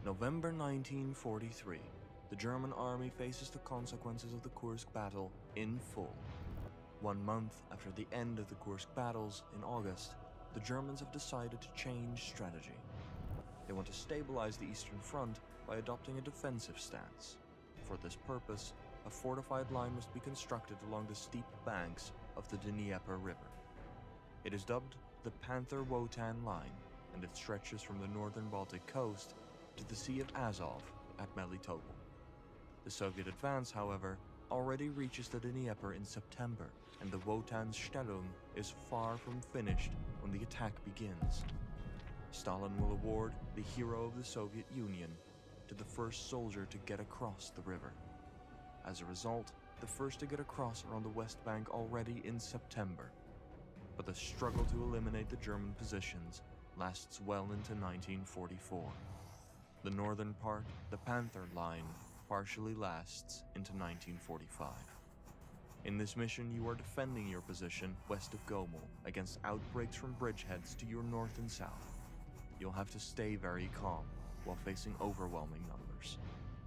November 1943. The German army faces the consequences of the Kursk battle in full. 1 month after the end of the Kursk battles in August, the Germans have decided to change strategy. They want to stabilize the Eastern Front by adopting a defensive stance. For this purpose, a fortified line must be constructed along the steep banks of the Dnieper River. It is dubbed the Panther-Wotan Line, and it stretches from the northern Baltic coast to the Sea of Azov at Melitopol. The Soviet advance, however, already reaches the Dnieper in September, and the Wotanstellung is far from finished when the attack begins. Stalin will award the Hero of the Soviet Union to the first soldier to get across the river. As a result, the first to get across are on the West Bank already in September. But the struggle to eliminate the German positions lasts well into 1944. The northern part, the Panther Line, partially lasts into 1945. In this mission, you are defending your position west of Gomel against outbreaks from bridgeheads to your north and south. You'll have to stay very calm while facing overwhelming numbers.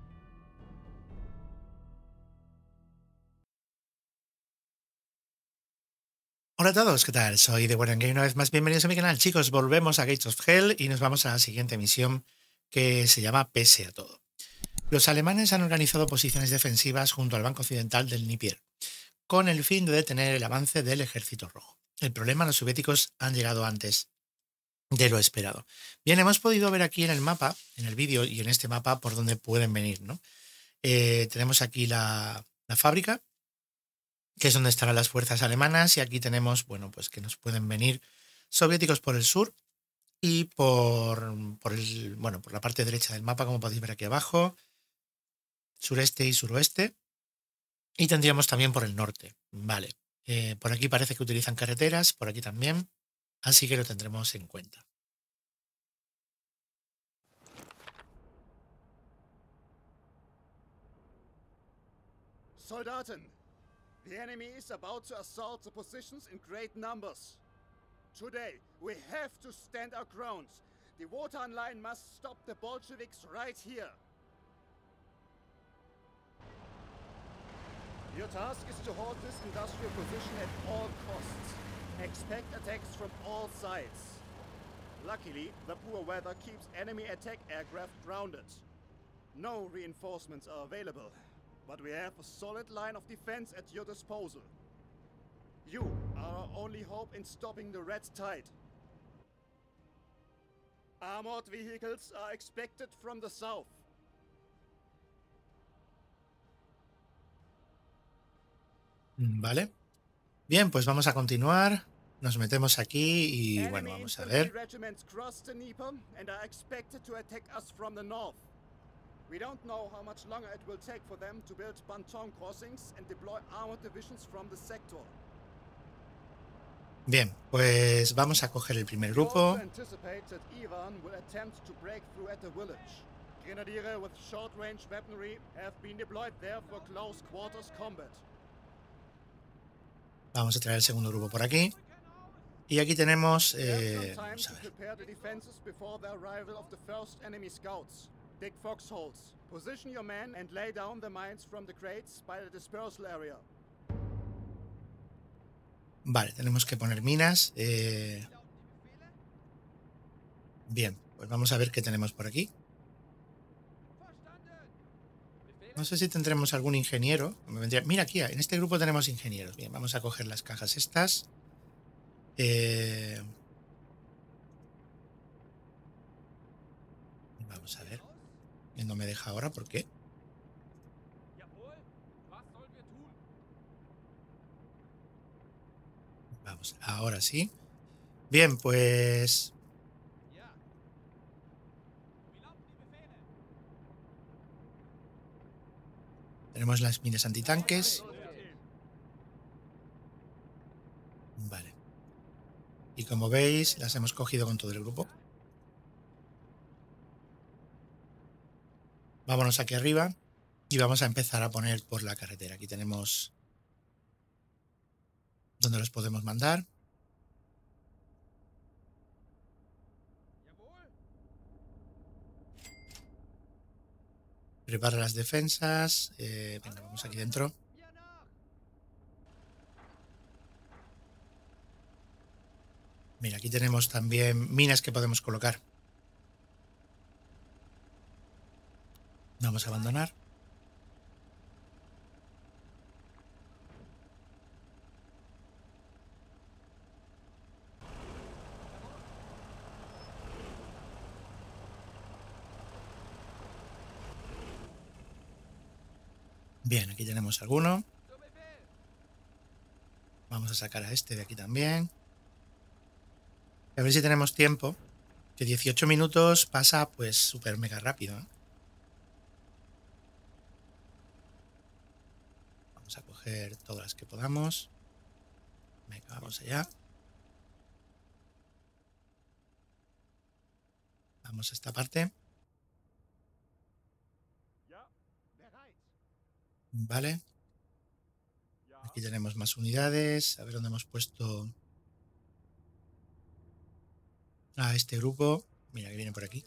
Hola a todos, ¿qué tal? Soy The Warren Game, una vez más bienvenidos a mi canal. Chicos, volvemos a Gates of Hell y nos vamos a la siguiente misión que se llama Pese a todo. Los alemanes han organizado posiciones defensivas junto al Banco Occidental del Dnieper, con el fin de detener el avance del Ejército Rojo. El problema, los soviéticos han llegado antes de lo esperado. Bien, hemos podido ver aquí en el mapa, en el vídeo y en este mapa por dónde pueden venir, ¿no? Tenemos aquí la fábrica, que es donde estarán las fuerzas alemanas, y aquí tenemos, bueno, pues que nos pueden venir soviéticos por el sur y por la parte derecha del mapa, como podéis ver aquí abajo, sureste y suroeste, y tendríamos también por el norte, vale. Por aquí parece que utilizan carreteras, por aquí también, así que lo tendremos en cuenta. Soldaten, the enemy is about to assault the positions in great numbers. Today, we have to stand our ground. The Wotan line must stop the Bolsheviks right here. Your task is to hold this industrial position at all costs. Expect attacks from all sides. Luckily, the poor weather keeps enemy attack aircraft grounded. No reinforcements are available, but we have a solid line of defense at your disposal. You are our only hope in stopping the Red Tide. Armored vehicles are expected from the south. Vale. Bien, pues vamos a continuar. Nos metemos aquí y bueno, vamos a ver. We don't know how much longer it will take for them to build pontoon crossings and deploy armored divisions from the sector. Bien, pues vamos a coger el primer grupo. Grenadiere with short-range weaponry have been deployed there for close quarters combat. Vamos a traer el segundo grupo por aquí. Y aquí tenemos... vamos a ver. Dig foxholes. Position your men and lay down the mines from the crates by the dispersal area. Vale, tenemos que poner minas. Bien, pues vamos a ver qué tenemos por aquí. No sé si tendremos algún ingeniero. Mira, aquí, en este grupo tenemos ingenieros. Bien, vamos a coger las cajas estas. Vamos a ver. No me deja ahora, ¿por qué? Vamos, ahora sí. Bien, pues... Tenemos las minas antitanques. Vale. Y como veis, las hemos cogido con todo el grupo. Vámonos aquí arriba y vamos a empezar a poner por la carretera. Aquí tenemos donde los podemos mandar. Prepara las defensas. Venga, vamos aquí dentro. Mira, aquí tenemos también minas que podemos colocar. Vamos a abandonar. Bien, aquí tenemos alguno. Vamos a sacar a este de aquí también. A ver si tenemos tiempo. Que 18 minutos pasa pues súper mega rápido, ¿eh? Vamos a coger todas las que podamos. Venga, vamos allá. Vamos a esta parte. Vale. Aquí tenemos más unidades. A ver dónde hemos puesto a este grupo. Mira que viene por aquí.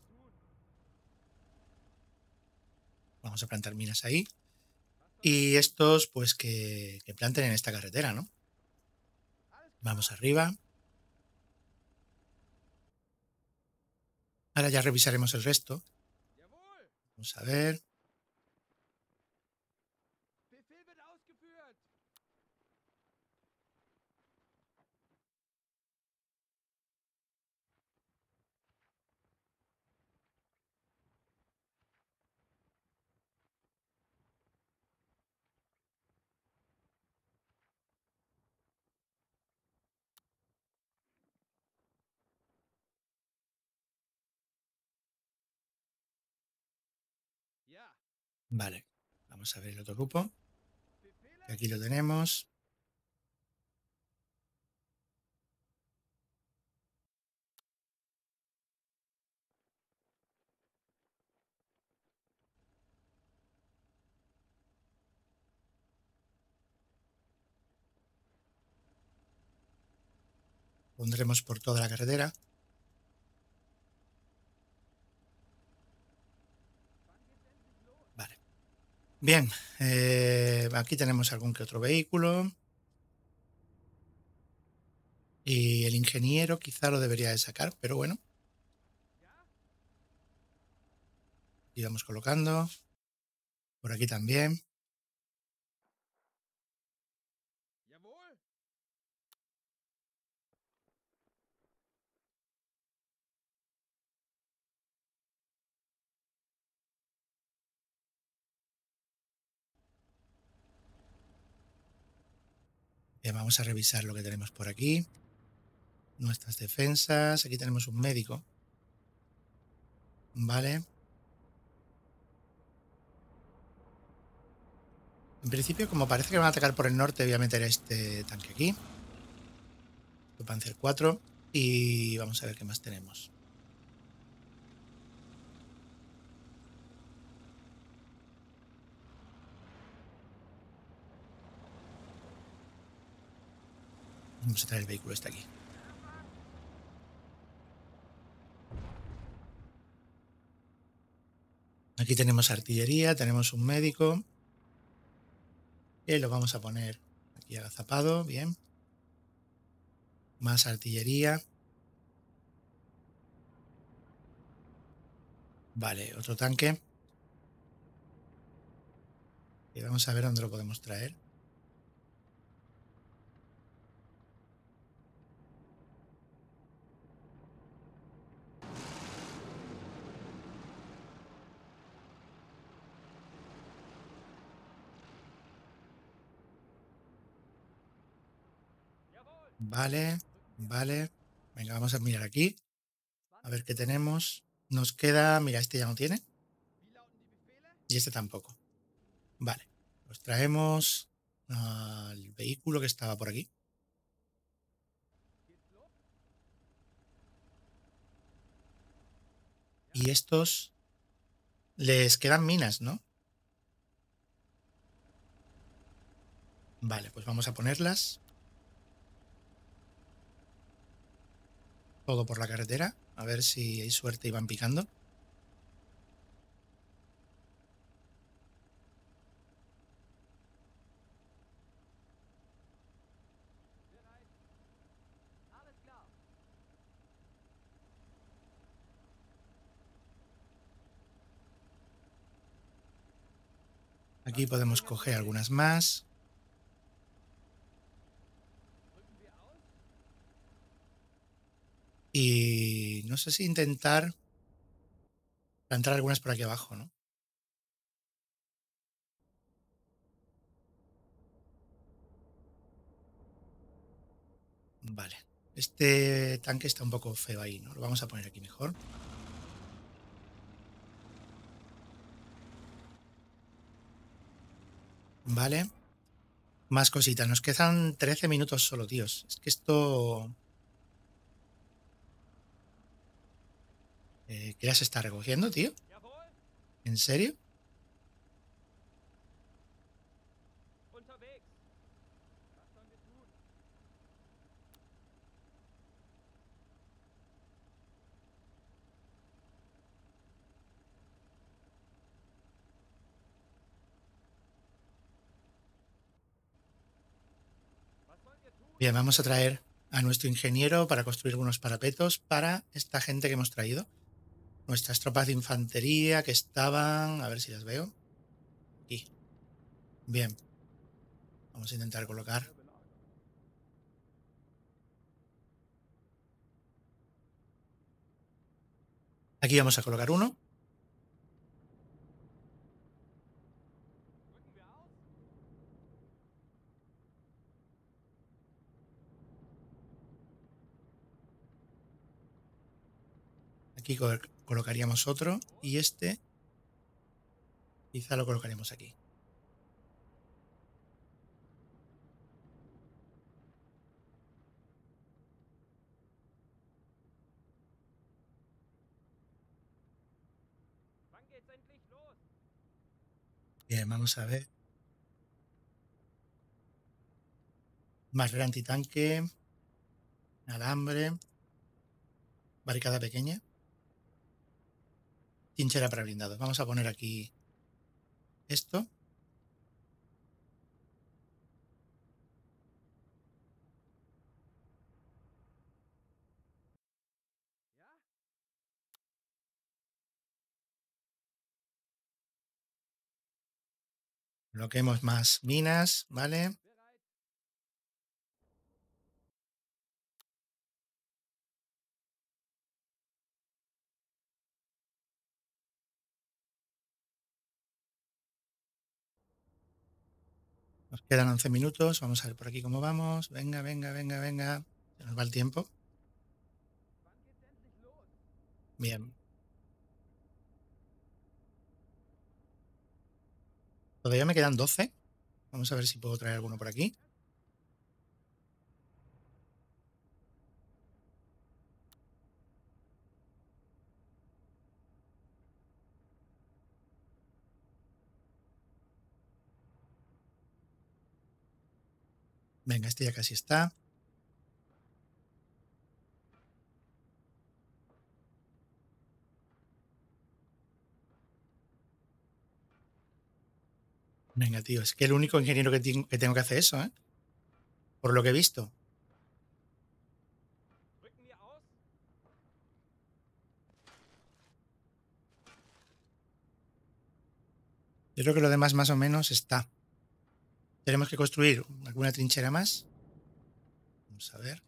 Vamos a plantar minas ahí. Y estos, pues que planten en esta carretera, ¿no? Vamos arriba. Ahora ya revisaremos el resto. Vamos a ver. Vale. Vamos a ver el otro grupo. Aquí lo tenemos. Pondremos por toda la carretera. Vale. Bien. Aquí tenemos algún que otro vehículo. Y el ingeniero quizá lo debería de sacar, pero bueno. Y vamos colocando. Por aquí también. Bien, vamos a revisar lo que tenemos por aquí. Nuestras defensas. Aquí tenemos un médico. Vale. En principio, como parece que van a atacar por el norte, voy a meter este tanque aquí. Panzer 4. Y vamos a ver qué más tenemos. Vamos a traer el vehículo este aquí. Aquí tenemos artillería, tenemos un médico. Y lo vamos a poner aquí agazapado, bien. Más artillería. Vale, otro tanque. Y vamos a ver dónde lo podemos traer. Vale, vale. Venga, vamos a mirar aquí. A ver qué tenemos. Nos queda... Mira, este ya no tiene. Y este tampoco. Vale. Pues traemos al vehículo que estaba por aquí. Y estos... Les quedan minas, ¿no? Vale, pues vamos a ponerlas. Todo por la carretera. A ver si hay suerte y van picando. Aquí podemos coger algunas más. Y no sé si intentar plantar algunas por aquí abajo, ¿no? Vale. Este tanque está un poco feo ahí, ¿no? Lo vamos a poner aquí mejor. Vale. Más cositas. Nos quedan 13 minutos solo, tíos. Es que esto... ¿qué ya se está recogiendo, tío? ¿En serio? Bien, vamos a traer a nuestro ingeniero para construir unos parapetos para esta gente que hemos traído. Nuestras tropas de infantería que estaban... A ver si las veo. Aquí. Bien. Vamos a intentar colocar. Aquí vamos a colocar uno. Aquí colocaríamos otro. Y este quizá lo colocaremos aquí. Bien, vamos a ver. Barrera antitanque. Alambre. Barricada pequeña. Trinchera para blindados. Vamos a poner aquí esto. Bloqueemos más minas, ¿vale? Nos quedan 11 minutos. Vamos a ver por aquí cómo vamos. Venga, venga, venga, venga. Se nos va el tiempo. Bien. Todavía me quedan 12. Vamos a ver si puedo traer alguno por aquí. Venga, este ya casi está. Venga, tío, es que el único ingeniero que tengo que hacer eso, ¿eh? Por lo que he visto. Yo creo que lo demás más o menos está. Tenemos que construir alguna trinchera más. Vamos a ver.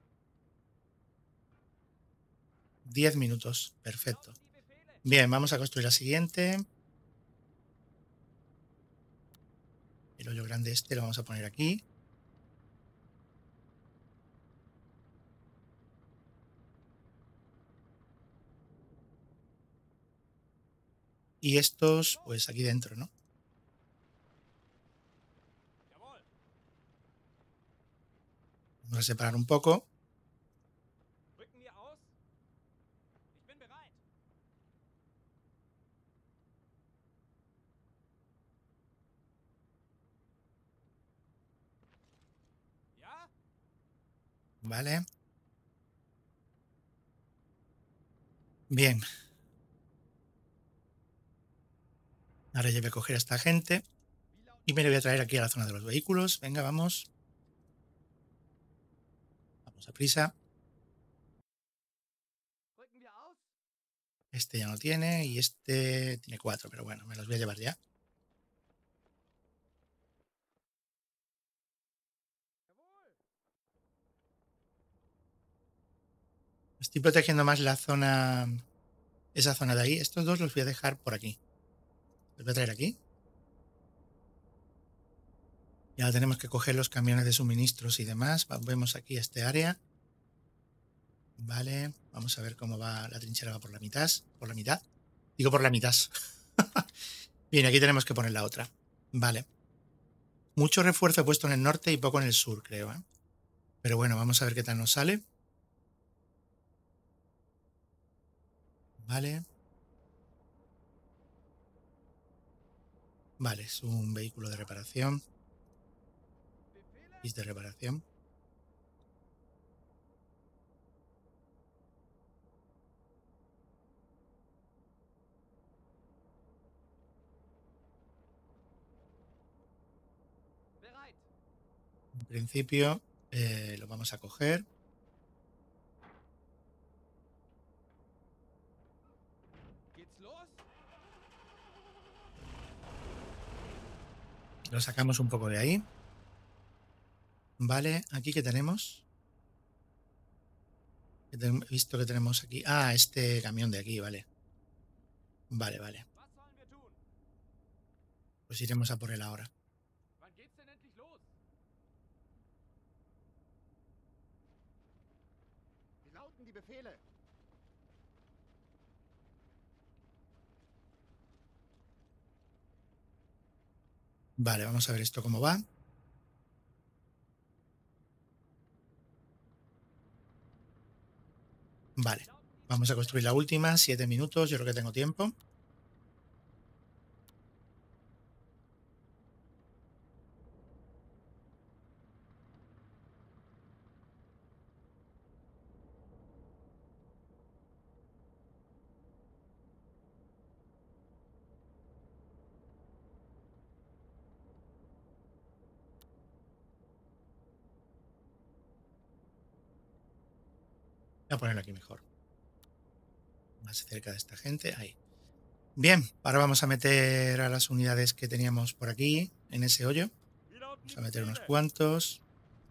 10 minutos. Perfecto. Bien, vamos a construir la siguiente. El hoyo grande este lo vamos a poner aquí. Y estos, pues aquí dentro, ¿no? Vamos a separar un poco. Vale. Bien. Ahora ya voy a coger a esta gente. Y me lo voy a traer aquí a la zona de los vehículos. Venga, vamos. Vamos a prisa. Este ya no tiene y este tiene 4, pero bueno, me los voy a llevar ya. Estoy protegiendo más la zona, esa zona de ahí. Estos dos los voy a dejar por aquí. Los voy a traer aquí. Ya tenemos que coger los camiones de suministros y demás. Vemos aquí este área. Vale, vamos a ver cómo va la trinchera. Va por la mitad. Por la mitad. Digo por la mitad. Bien, aquí tenemos que poner la otra. Vale. Mucho refuerzo he puesto en el norte y poco en el sur, creo. Pero bueno, vamos a ver qué tal nos sale. Vale. Vale, es un vehículo de reparación. Es de reparación. En principio lo vamos a coger. Lo sacamos un poco de ahí. Vale, aquí que tenemos. He visto que tenemos aquí. Ah, este camión de aquí, vale. Vale, vale. Pues iremos a por él ahora. Wie lauten die Befehle? Vale, vamos a ver esto cómo va. Vale, vamos a construir la última. 7 minutos, yo creo que tengo tiempo. Voy a ponerlo aquí mejor. Más cerca de esta gente. Ahí. Bien, ahora vamos a meter a las unidades que teníamos por aquí, en ese hoyo. Vamos a meter unos cuantos.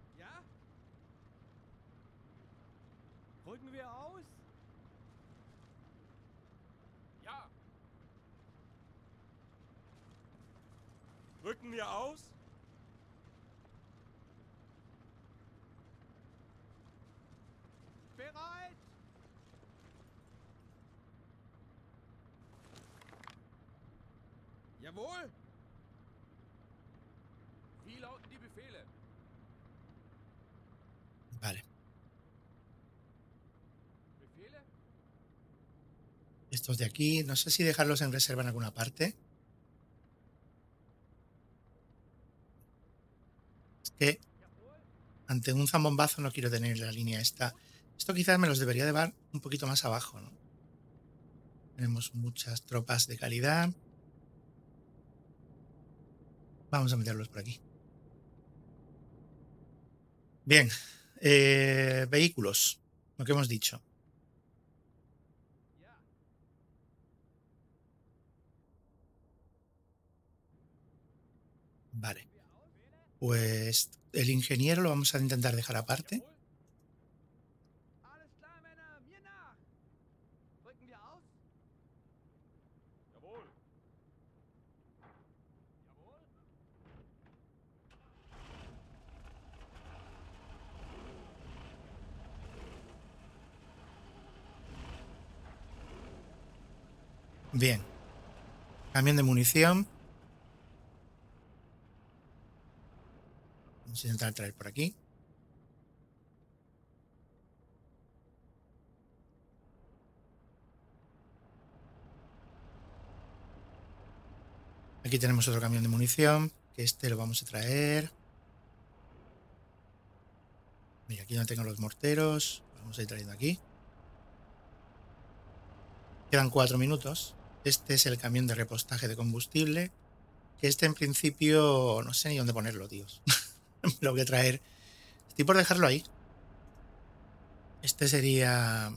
Rücken wir aus? Ja. Rücken wir aus? Bereit! Jawohl! Wie lauten die Befehle? Vale. Befehle? Estos de aquí, no sé si dejarlos en reserva en alguna parte. Es que ante un zambombazo no quiero tener la línea esta. Esto quizás me los debería llevar un poquito más abajo, ¿no? Tenemos muchas tropas de calidad. Vamos a meterlos por aquí. Bien. Vehículos. Lo que hemos dicho. Vale. Pues el ingeniero lo vamos a intentar dejar aparte. Alles klar, Männer, mir nach! Rücken wir aus? Jawohl! Jawohl! Bien. Camión de munición. Vamos a intentar traer por aquí. Aquí tenemos otro camión de munición, que este lo vamos a traer. Mira, aquí no tengo los morteros. Vamos a ir trayendo aquí. Quedan 4 minutos. Este es el camión de repostaje de combustible. Que este en principio no sé ni dónde ponerlo, tíos. Lo voy a traer. Estoy por dejarlo ahí. Este sería...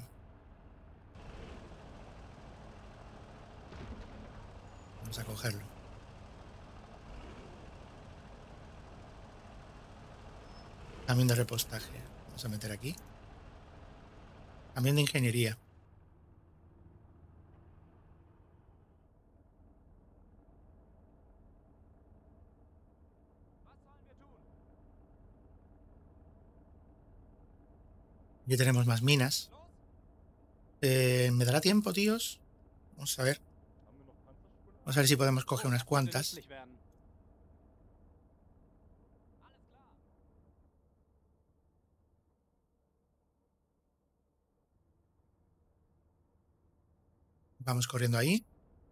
Vamos a cogerlo. Camión de repostaje. Vamos a meter aquí. También de ingeniería. Aquí tenemos más minas. ¿Me dará tiempo, tíos? Vamos a ver. Vamos a ver si podemos coger unas cuantas. Vamos corriendo ahí.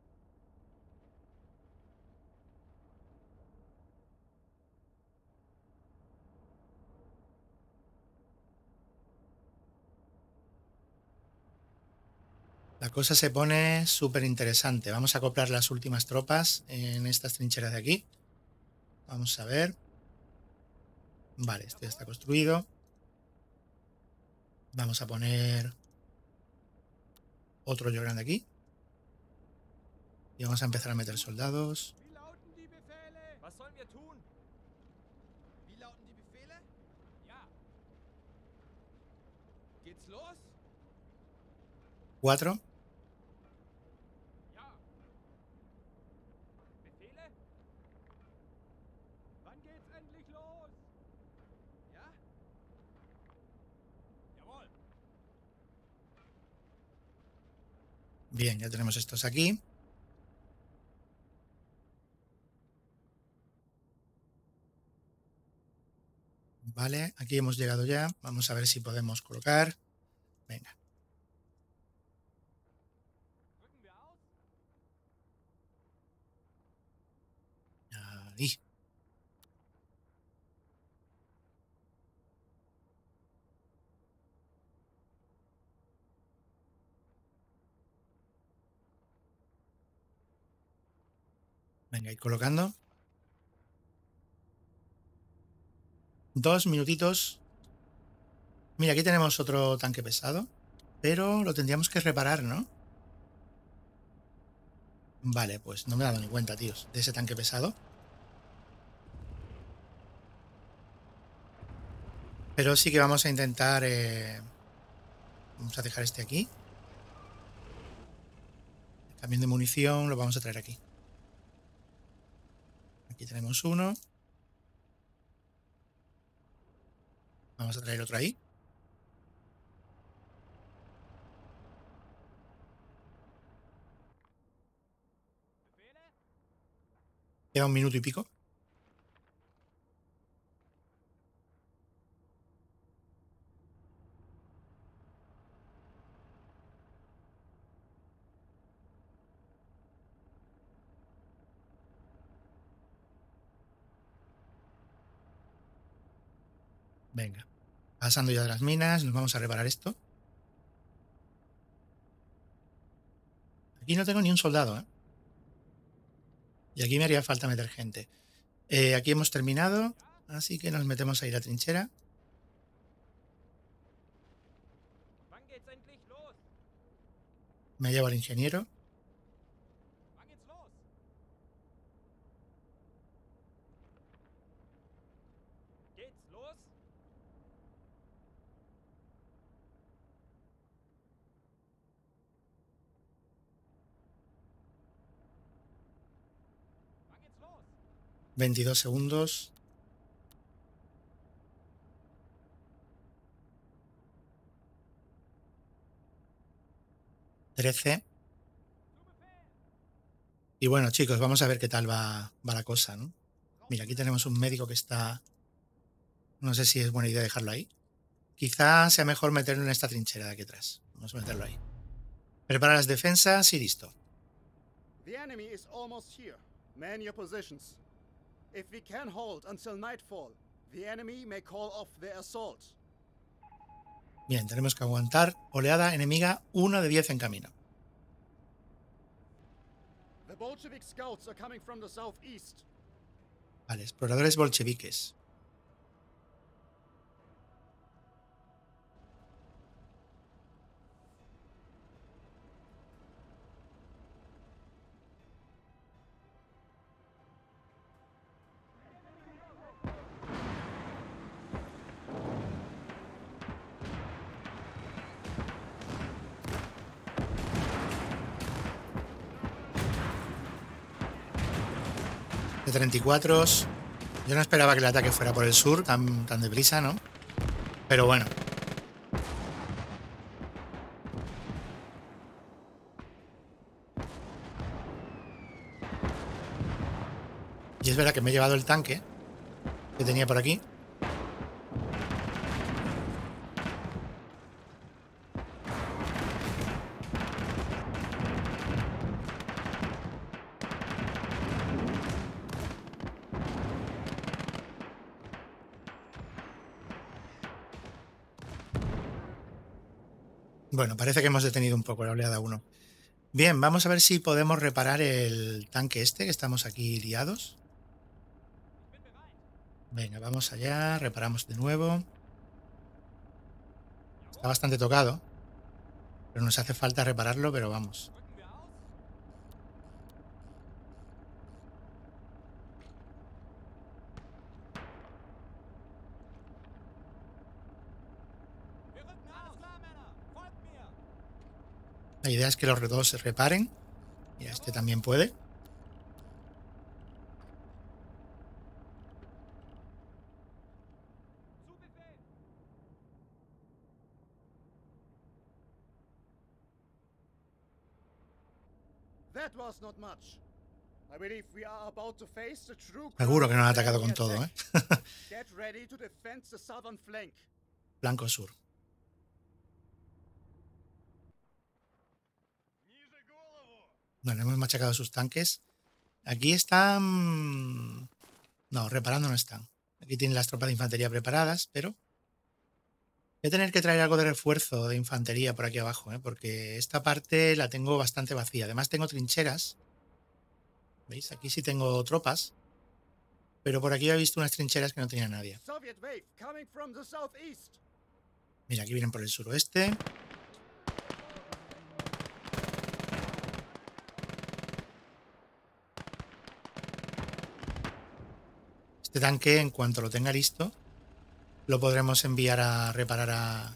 La cosa se pone súper interesante. Vamos a acoplar las últimas tropas en estas trincheras de aquí. Vamos a ver. Vale, esto ya está construido. Vamos a poner otro hoyo grande aquí. Y vamos a empezar a meter soldados. Cuatro. Bien, ya tenemos estos aquí. Vale, aquí hemos llegado ya. Vamos a ver si podemos colocar. Venga. Ahí. Venga, ir colocando. 2 minutitos. Mira, aquí tenemos otro tanque pesado. Pero lo tendríamos que reparar, ¿no? Vale, pues no me he dado ni cuenta, tíos, de ese tanque pesado. Pero sí que vamos a intentar... Vamos a dejar este aquí. También de munición lo vamos a traer aquí. Aquí tenemos uno. Vamos a traer otro ahí. Queda 1 minuto y pico. Venga. Pasando ya de las minas, nos vamos a reparar esto. Aquí no tengo ni un soldado, ¿eh? Y aquí me haría falta meter gente. Aquí hemos terminado, así que nos metemos ahí a la trinchera. Me llevo al ingeniero. ¿22 segundos? ¿13? Y bueno, chicos, vamos a ver qué tal va la cosa, ¿no? Mira, aquí tenemos un médico que está... No sé si es buena idea dejarlo ahí. Quizá sea mejor meterlo en esta trinchera de aquí atrás. Vamos a meterlo ahí. Prepara las defensas y listo. The enemy is almost here. Man your positions. If we can hold until nightfall, the enemy may call off their assault. Bien, tenemos que aguantar. Oleada enemiga 1 de 10 en camino. The Bolshevik scouts are coming from the southeast. Vale, exploradores bolcheviques. De 34. Yo no esperaba que el ataque fuera por el sur tan deprisa, ¿no? Pero bueno. Y es verdad que me he llevado el tanque que tenía por aquí. Bueno, parece que hemos detenido un poco la oleada 1. Bien, vamos a ver si podemos reparar el tanque este, que estamos aquí liados. Venga, vamos allá, reparamos de nuevo. Está bastante tocado, pero nos hace falta repararlo, pero vamos. La idea es que los dos se reparen. Mira, este también puede. That was not much. I believe we are about to face the true Seguro que nos han atacado enemy con todo, ¿eh? attack. Get ready to defend the southern flank. Flanco sur. Bueno, hemos machacado sus tanques. Aquí están... No, reparando no están. Aquí tienen las tropas de infantería preparadas, pero... Voy a tener que traer algo de refuerzo de infantería por aquí abajo, ¿eh? Porque esta parte la tengo bastante vacía. Además tengo trincheras. ¿Veis? Aquí sí tengo tropas. Pero por aquí he visto unas trincheras que no tenía nadie. Soviet wave coming from the southeast. Mira, aquí vienen por el suroeste. Este tanque, en cuanto lo tenga listo, lo podremos enviar a reparar a...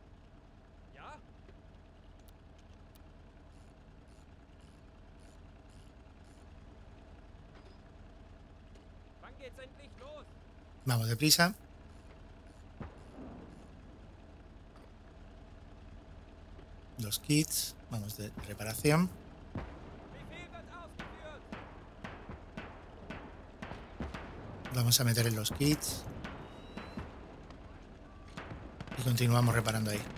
Vamos deprisa. Los kits, vamos de reparación. Vamos a meter en los kits. Y continuamos reparando ahí.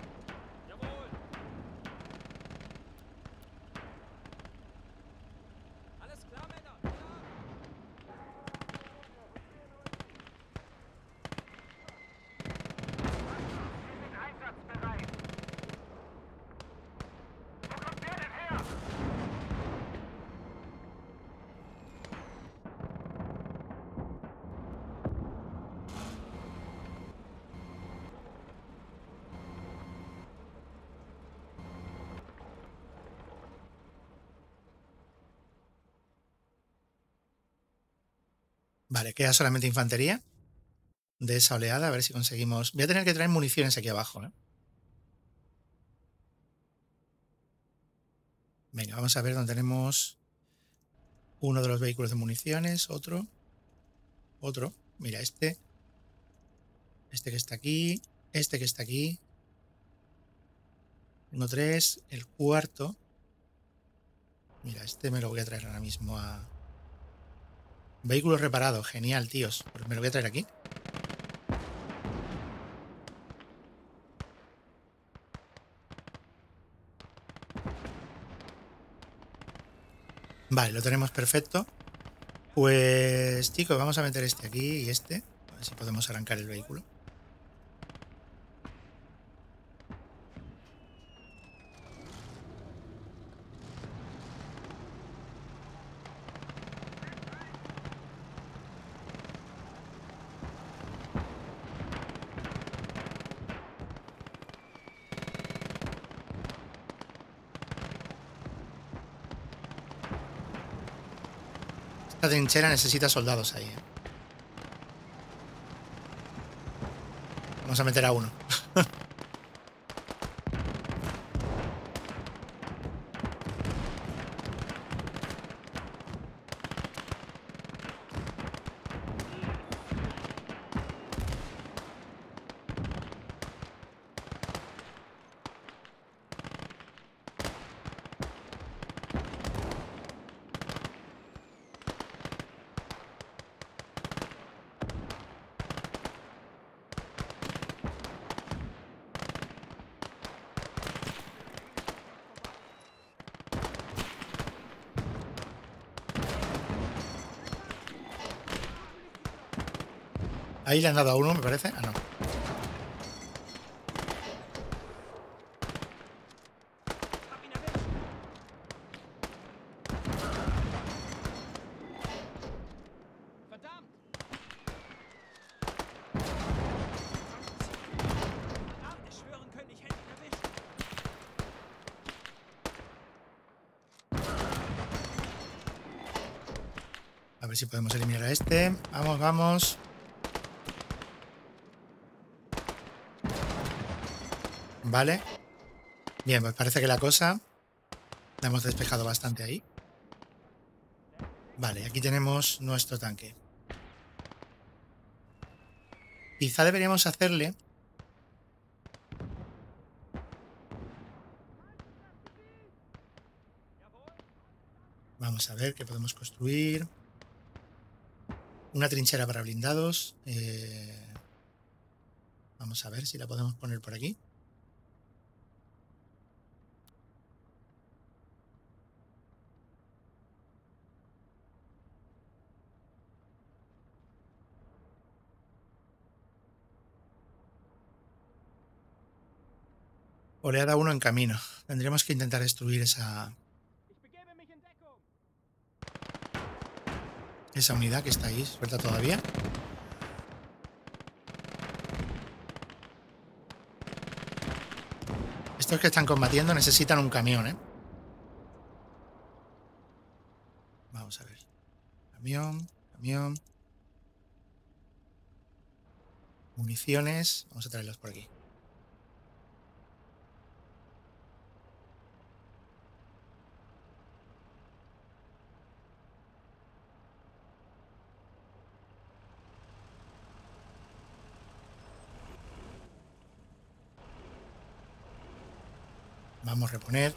Vale, queda solamente infantería de esa oleada. A ver si conseguimos... Voy a tener que traer municiones aquí abajo, ¿eh? Venga, vamos a ver dónde tenemos uno de los vehículos de municiones. Otro. Mira, este. Este que está aquí. Este que está aquí. Tengo 3. El cuarto. Mira, este me lo voy a traer ahora mismo a... Vehículo reparado. Genial, tíos. Pues me lo voy a traer aquí. Vale, lo tenemos perfecto. Pues, chicos, vamos a meter este aquí y este. A ver si podemos arrancar el vehículo. Esta trinchera necesita soldados ahí, ¿eh? Vamos a meter a uno. Ahí le han dado a uno, me parece. Ah, no. A ver si podemos eliminar a este. Vamos, vamos. Vale. Bien, pues parece que la cosa la hemos despejado bastante ahí. Vale, aquí tenemos nuestro tanque. Quizá deberíamos hacerle... Vamos a ver qué podemos construir. Una trinchera para blindados. Vamos a ver si la podemos poner por aquí. Oleada 1 en camino. Tendremos que intentar destruir esa unidad que está ahí, suelta todavía. Estos que están combatiendo necesitan un camión, ¿eh? Vamos a ver. Camión, camión. Municiones. Vamos a traerlos por aquí. Vamos a reponer.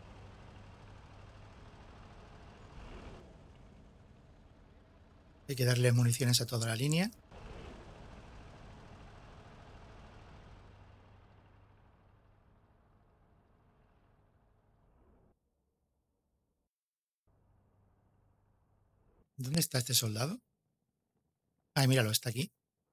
Hay que darle municiones a toda la línea. ¿Dónde está este soldado? Ay, míralo, está aquí.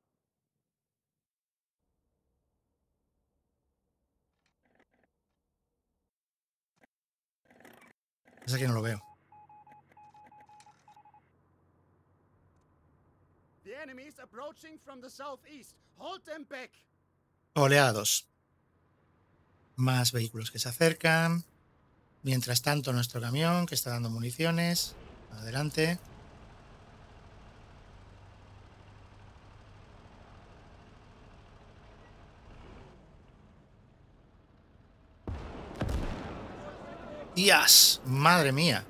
Pasa que no lo veo. The enemy is approaching from the southeast. Hold them back. Oleados. Más vehículos que se acercan. Mientras tanto, nuestro camión que está dando municiones. Adelante. ¡Dios! ¡Madre mía!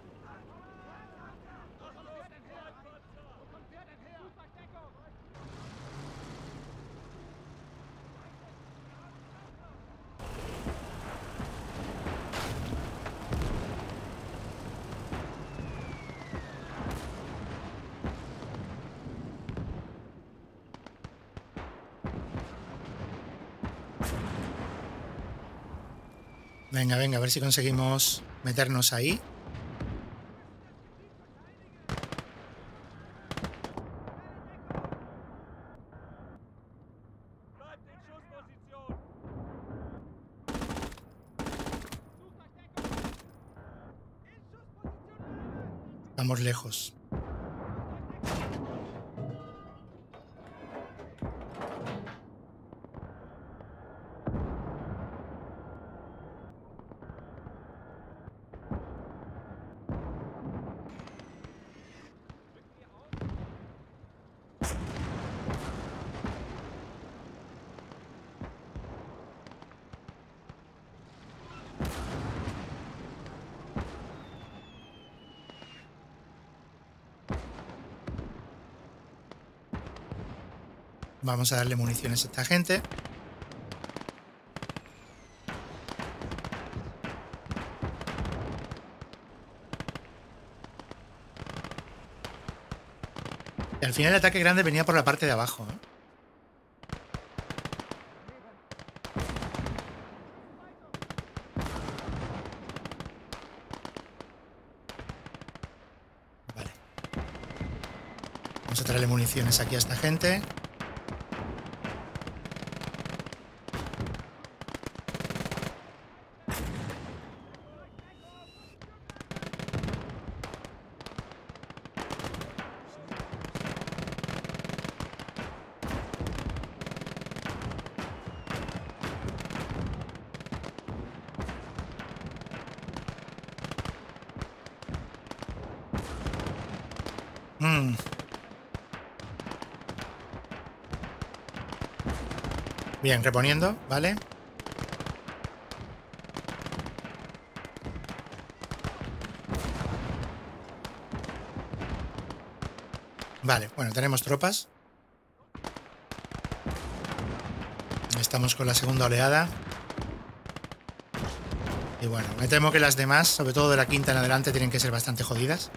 Venga, venga, a ver si conseguimos meternos ahí. Estamos lejos. Vamos a darle municiones a esta gente. Y al final el ataque grande venía por la parte de abajo, ¿eh? Vale. Vamos a traerle municiones aquí a esta gente. Mm. Bien, reponiendo, ¿vale? Vale, bueno, tenemos tropas. Estamos con la segunda oleada. Y bueno, me temo que las demás, sobre todo de la quinta en adelante, tienen que ser bastante jodidas.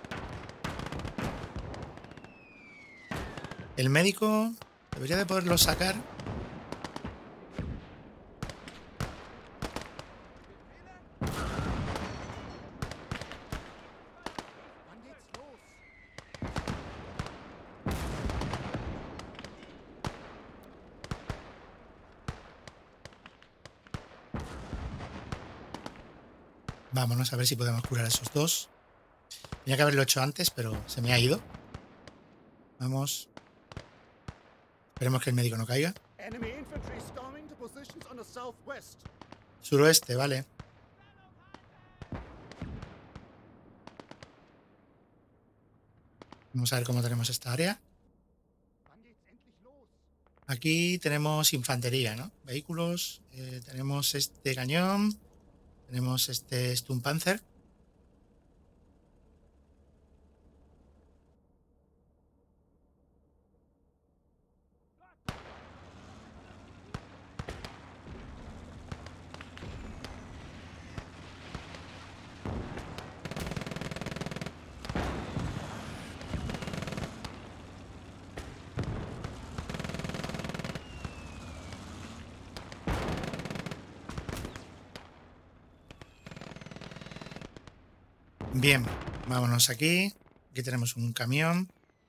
El médico debería de poderlo sacar. Wann geht's los? Vámonos a ver si podemos curar a esos dos. Tenía que haberlo hecho antes, pero se me ha ido. Vamos. Esperemos que el médico no caiga. Enemy infantry storming to positions on the southwest. Suroeste, vale. Vamos a ver cómo tenemos esta área. Wann geht's endlich los? Aquí tenemos infantería, ¿no? Vehículos. Tenemos este cañón. Tenemos este Sturmpanzer. Bien, vámonos aquí. Aquí tenemos un camión.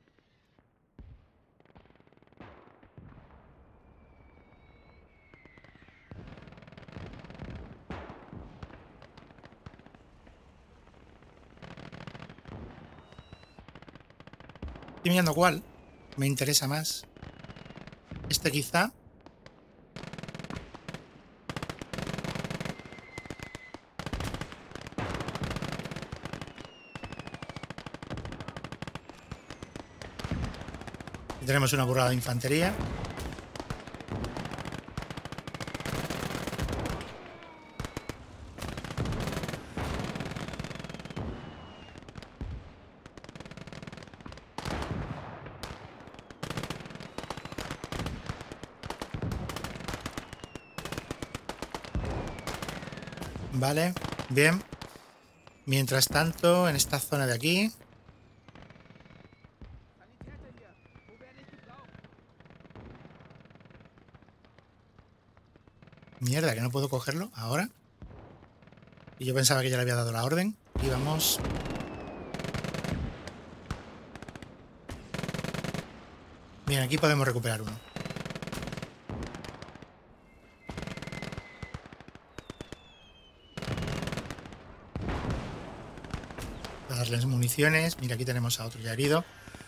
Estoy mirando cuál me interesa más. Este quizá. Y tenemos una burrada de infantería. Vale, bien. Mientras tanto, en esta zona de aquí. Sanitäter hier. Wo werde ich gebraucht? Mierda, que no puedo cogerlo ahora. Y yo pensaba que ya le había dado la orden. Y vamos. Bien, aquí podemos recuperar uno. Voy a darles municiones. Mira, aquí tenemos a otro ya herido.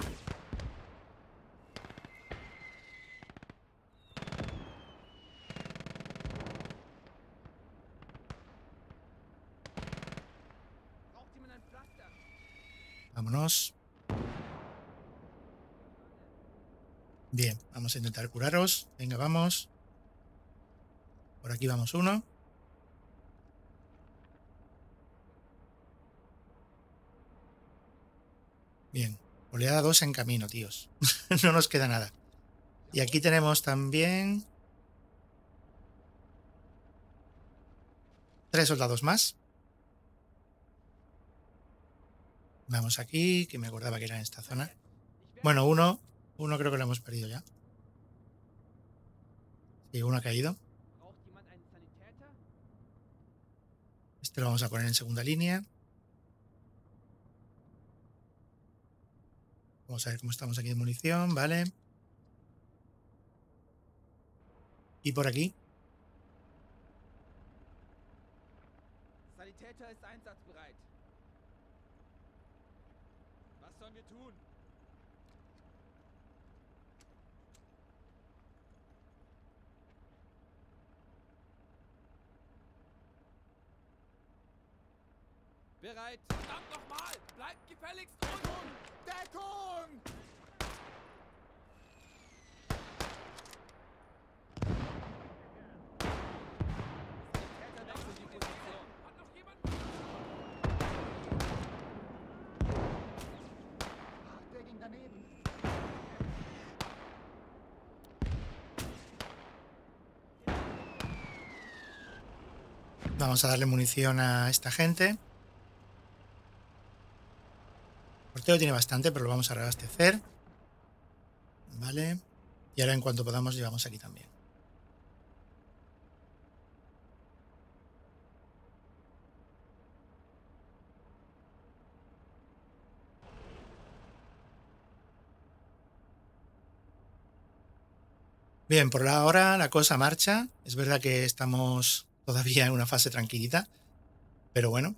Braucht jemand ein Pflaster? Vámonos. Bien, vamos a intentar curaros. Venga, vamos. Por aquí vamos uno. Bien, oleada 2 en camino, tíos. No nos queda nada. Y aquí tenemos también 3 soldados más. Vamos aquí, que me acordaba que era en esta zona. Bueno, uno creo que lo hemos perdido ya. Sí, uno ha caído. Braucht jemand einen Sanitäter? Este lo vamos a poner en segunda línea. Vamos a ver cómo estamos aquí de munición, vale. Y por aquí. Sanitäter ist einsatzbereit. Was sollen wir tun? Bereit. Verdammt nochmal! Bleibt gefälligst unten! Deckung! Vamos a darle munición a esta gente. Porteo tiene bastante, pero lo vamos a reabastecer. Vale. Y ahora en cuanto podamos llevamos aquí también. Bien, por ahora la cosa marcha. Es verdad que estamos todavía en una fase tranquilita, pero bueno.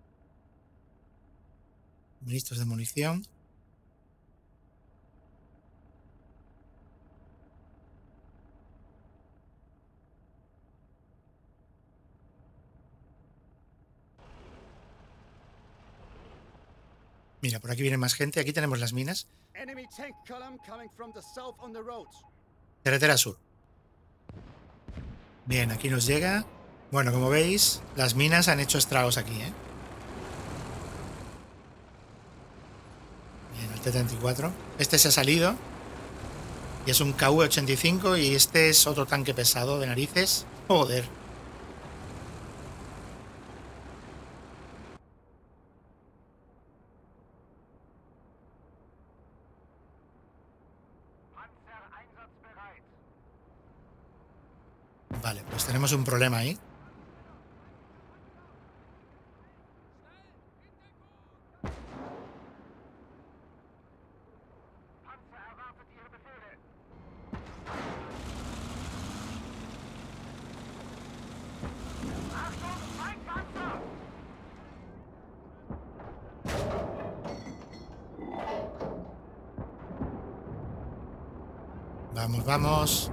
Listos de munición. Mira, por aquí viene más gente. Aquí tenemos las minas. Enemy tank column coming from the south on the road. Carretera sur. Bien, aquí nos llega. Bueno, como veis, las minas han hecho estragos aquí, ¿eh? Bien, el T-34. Este se ha salido. Y es un KV-85 y este es otro tanque pesado de narices. Joder. Vale, pues tenemos un problema ahí. Vamos, vamos.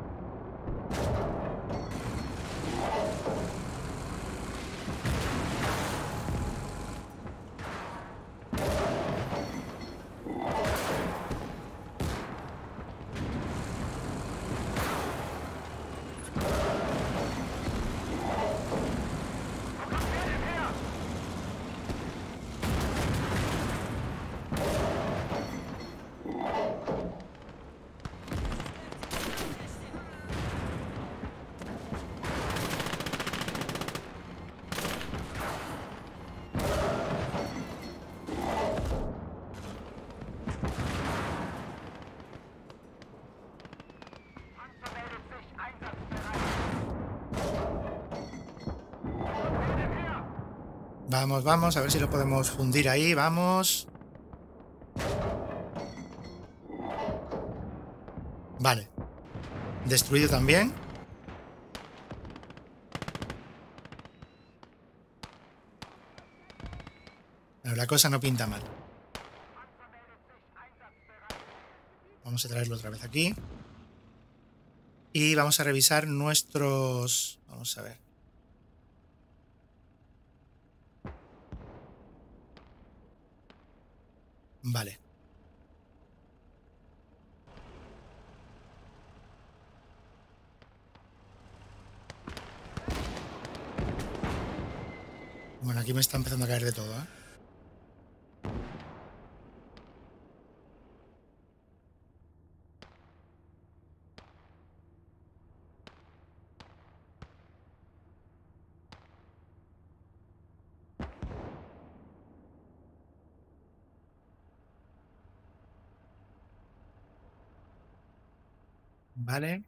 Vamos, vamos, a ver si lo podemos fundir ahí, vamos. Vale. Destruido también. Pero la cosa no pinta mal. Vamos a traerlo otra vez aquí. Y vamos a revisar nuestros... Vamos a ver. Vale. Bueno, aquí me está empezando a caer de todo, ¿eh? Vale.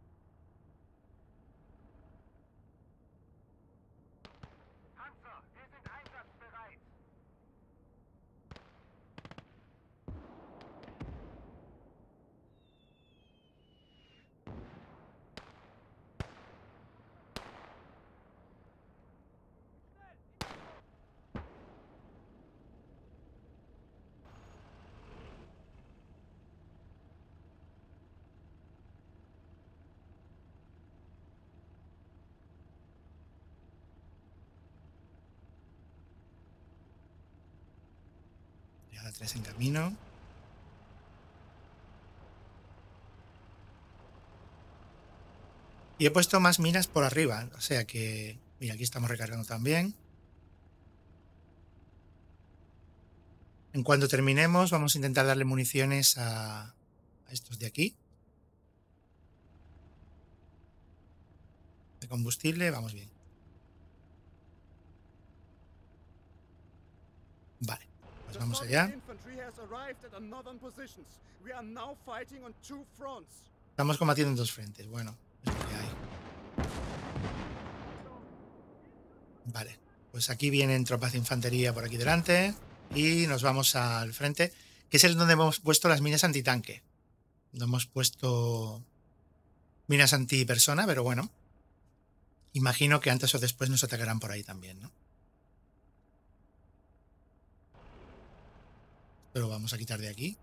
Ya 3 en camino. Y he puesto más minas por arriba, o sea que... Mira, aquí estamos recargando también. En cuanto terminemos, vamos a intentar darle municiones a estos de aquí. De combustible, vamos bien. Vale, pues The vamos Soviet allá. infantry has arrived at our northern positions. We are now fighting on 2 fronts. Estamos combatiendo en 2 frentes. Bueno, es lo que hay. Vale, pues aquí vienen tropas de infantería por aquí delante. Y nos vamos al frente, que es el donde hemos puesto las minas antitanque. No hemos puesto minas antipersona, pero bueno. Imagino que antes o después nos atacarán por ahí también, ¿no? Pero vamos a quitar de aquí.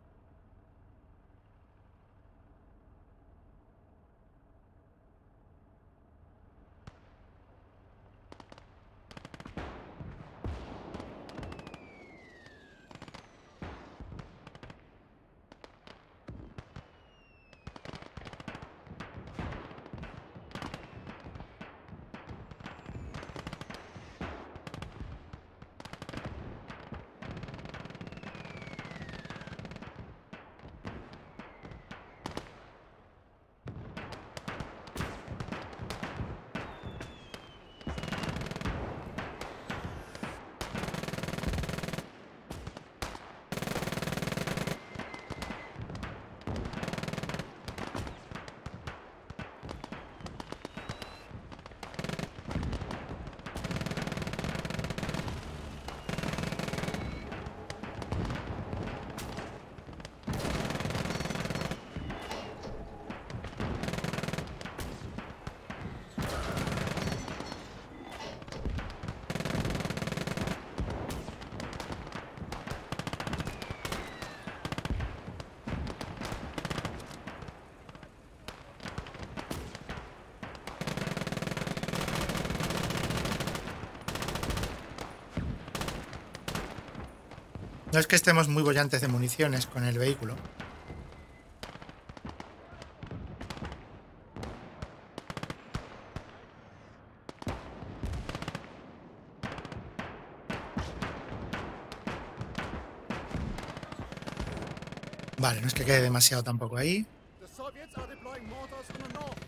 No es que estemos muy bollantes de municiones con el vehículo. Vale, no es que quede demasiado tampoco ahí. The Soviets are deploying mortars on the north.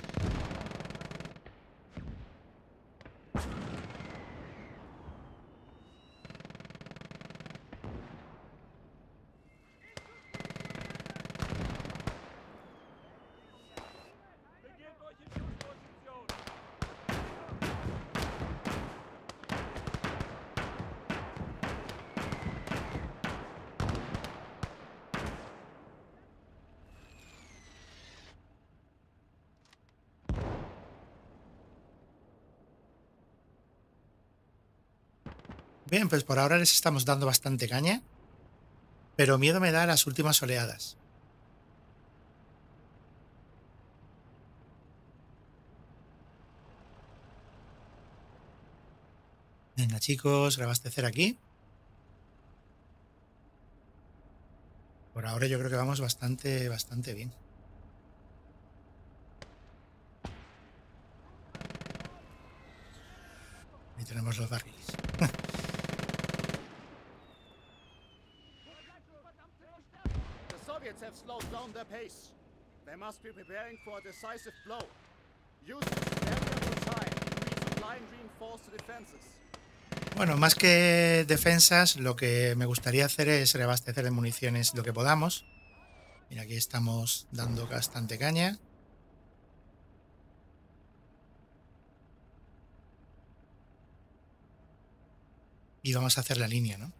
Bien, pues por ahora les estamos dando bastante caña. Pero miedo me da las últimas oleadas. Venga, chicos, reabastecer aquí. Por ahora yo creo que vamos bastante bien. Ahí tenemos los barriles. The Soviets have slowed down their pace. They must be preparing for a decisive blow. Use this area for time to resupply and reinforce the defenses. Bueno, más que defensas, lo que me gustaría hacer es reabastecer de municiones lo que podamos. Mira, aquí estamos dando bastante caña. Y vamos a hacer la línea, ¿no?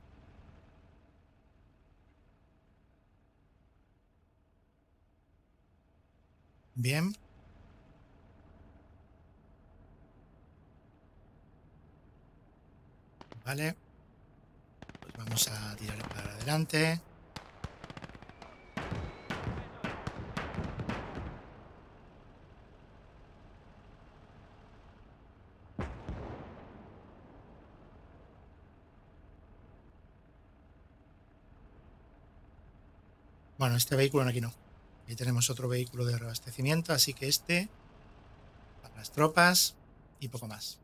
Bien. Vale. Pues vamos a tirar para adelante. Bueno, este vehículo aquí no. Aquí tenemos otro vehículo de reabastecimiento, así que este para las tropas y poco más.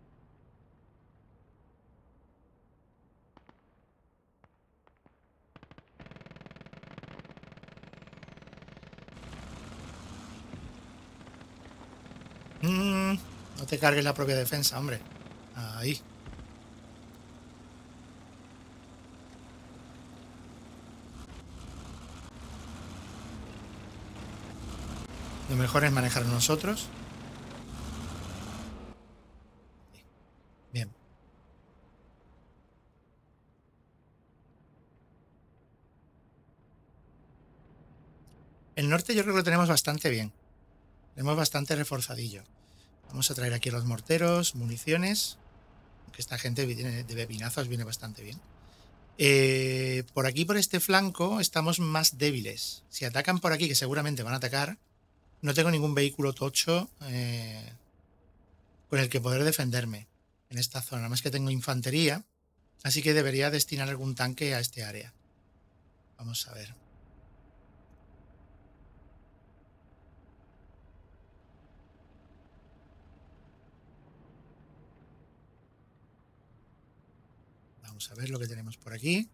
No te cargues la propia defensa, hombre. Ahí. Lo mejor es manejar nosotros. Bien. El norte yo creo que lo tenemos bastante bien. Tenemos bastante reforzadillo. Vamos a traer aquí los morteros, municiones. Aunque esta gente de bebinazos viene bastante bien. Por aquí, por este flanco, estamos más débiles. Si atacan por aquí, que seguramente van a atacar, no tengo ningún vehículo tocho con el que poder defenderme en esta zona. Nada más que tengo infantería, así que debería destinar algún tanque a este área. Vamos a ver. Vamos a ver lo que tenemos por aquí.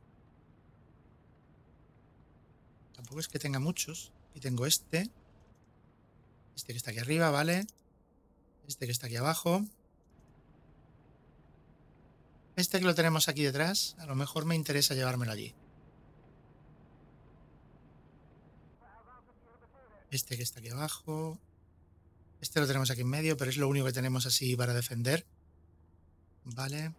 Tampoco es que tenga muchos. Aquí tengo este. Este que está aquí arriba, ¿vale? Este que está aquí abajo. Este que lo tenemos aquí detrás, a lo mejor me interesa llevármelo allí. Este que está aquí abajo. Este lo tenemos aquí en medio, pero es lo único que tenemos así para defender. Vale.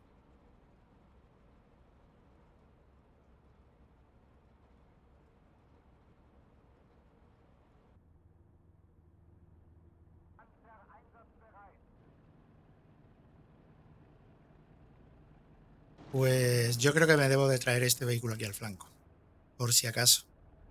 Pues yo creo que me debo de traer este vehículo aquí al flanco, por si acaso.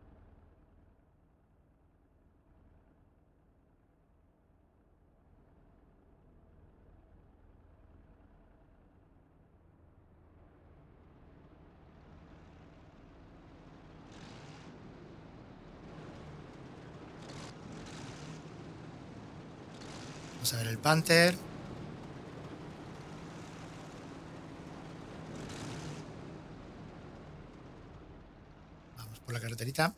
Vamos a ver el Panther. Vamos por la carreterita.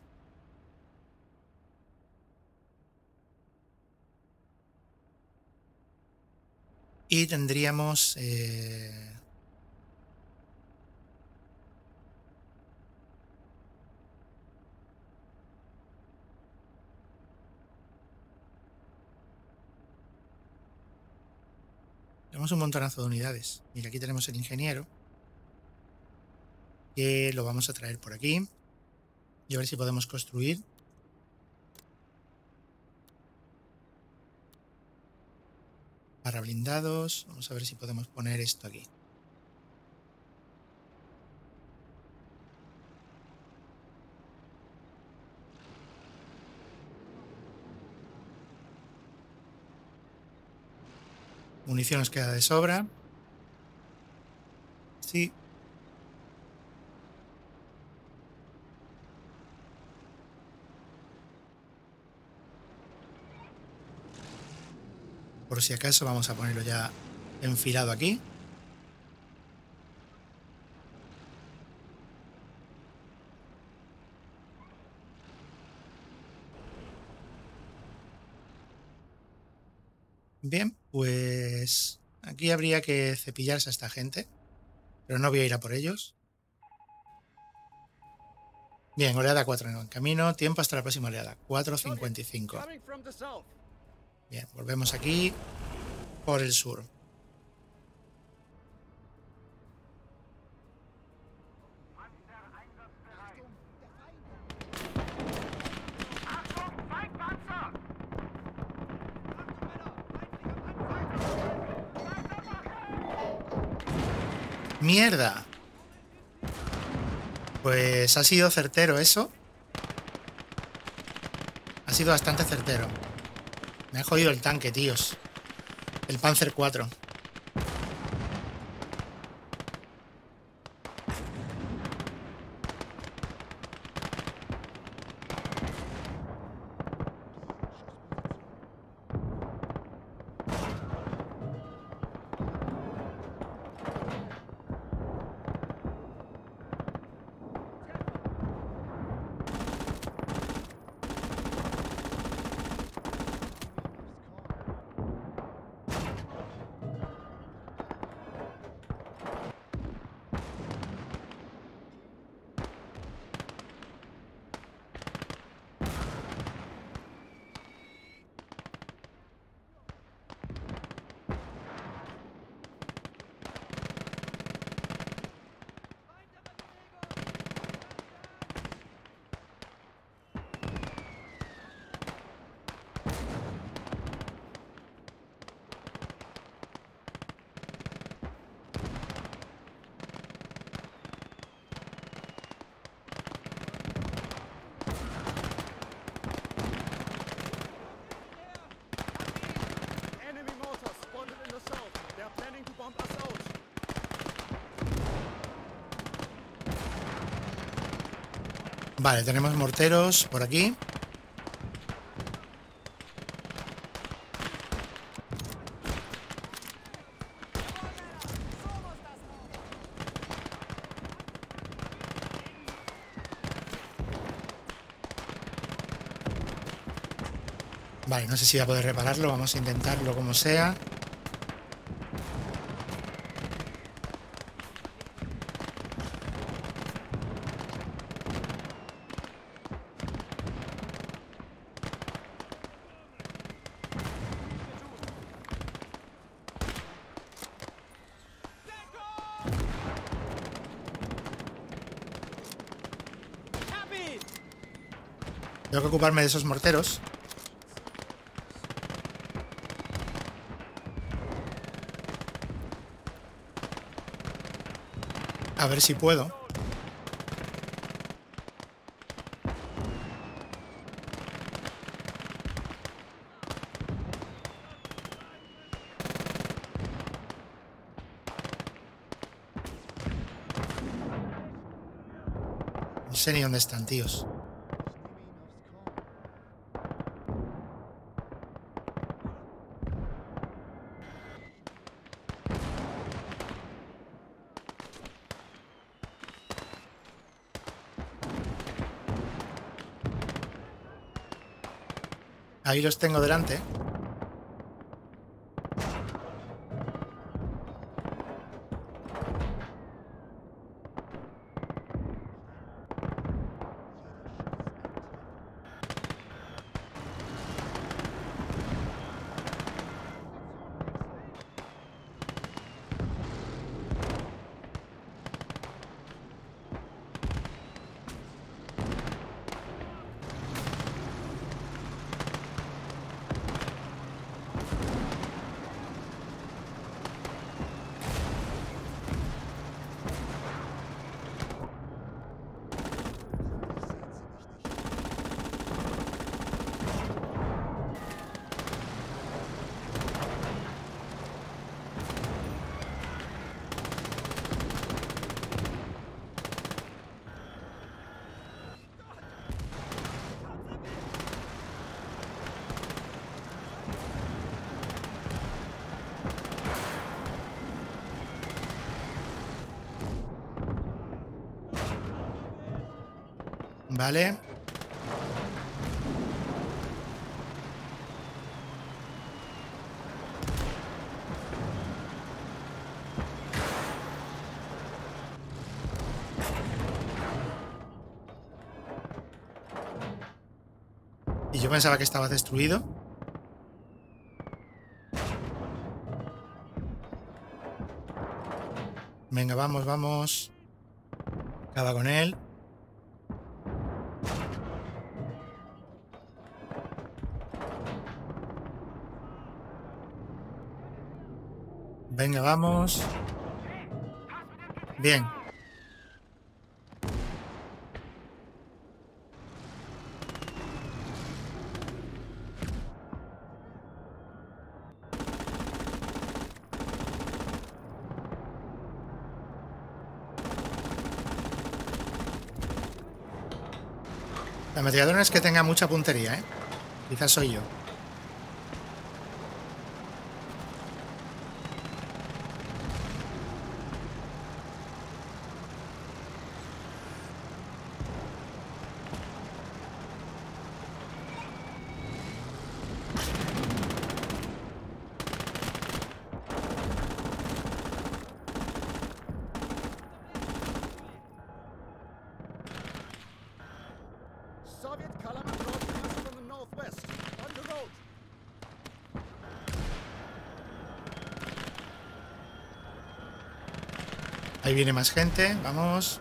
Y tendríamos... tenemos un montonazo de unidades. Mira, aquí tenemos el ingeniero. Que lo vamos a traer por aquí. Y a ver si podemos construir. Para blindados. Vamos a ver si podemos poner esto aquí. Munición nos queda de sobra. Sí. Por si acaso vamos a ponerlo ya enfilado aquí. Bien, pues aquí habría que cepillarse a esta gente, pero no voy a ir a por ellos. Bien, oleada 4 en camino, tiempo hasta la próxima oleada, 4:55. Bien, volvemos aquí por el sur. ¡Mierda! Pues ha sido certero eso. Ha sido bastante certero. Me ha jodido el tanque, tíos. El Panzer 4. Vale, tenemos morteros por aquí. Vale, no sé si voy a poder repararlo. Vamos a intentarlo como sea. Tengo que ocuparme de esos morteros. A ver si puedo. No sé ni dónde están, tíos. Ahí los tengo delante. Vale. Y yo pensaba que estaba destruido. Venga, vamos, vamos. Acaba con él. Venga, vamos. Bien. La ametralladora no es que tenga mucha puntería, ¿eh? Quizás soy yo. Soviet Kalama drone comes from the northwest. On the road. Ahí viene más gente. Vamos.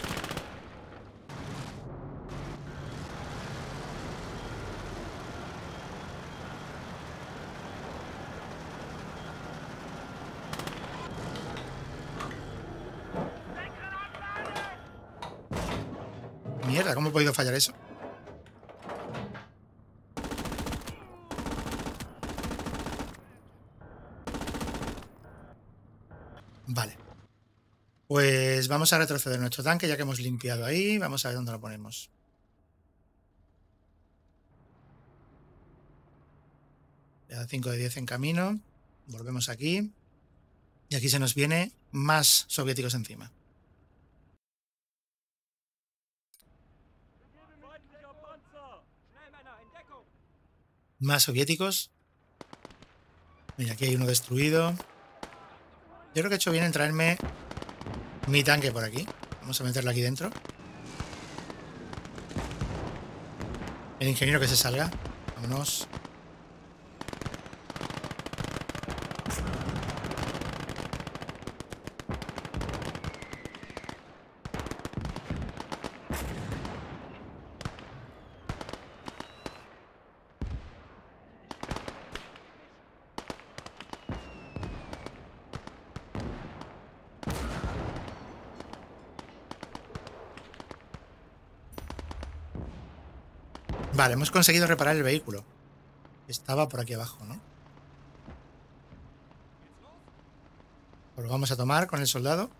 Mierda, ¿cómo he podido fallar eso? Vale. Pues vamos a retroceder nuestro tanque ya que hemos limpiado ahí. Vamos a ver dónde lo ponemos. Ya 5 de 10 en camino. Volvemos aquí. Y aquí se nos viene más soviéticos encima. Más soviéticos. Mira, aquí hay uno destruido. Yo creo que he hecho bien en traerme mi tanque por aquí. Vamos a meterlo aquí dentro. El ingeniero que se salga. Vámonos. Vale, hemos conseguido reparar el vehículo. Estaba por aquí abajo, ¿no? Pues lo vamos a tomar con el soldado.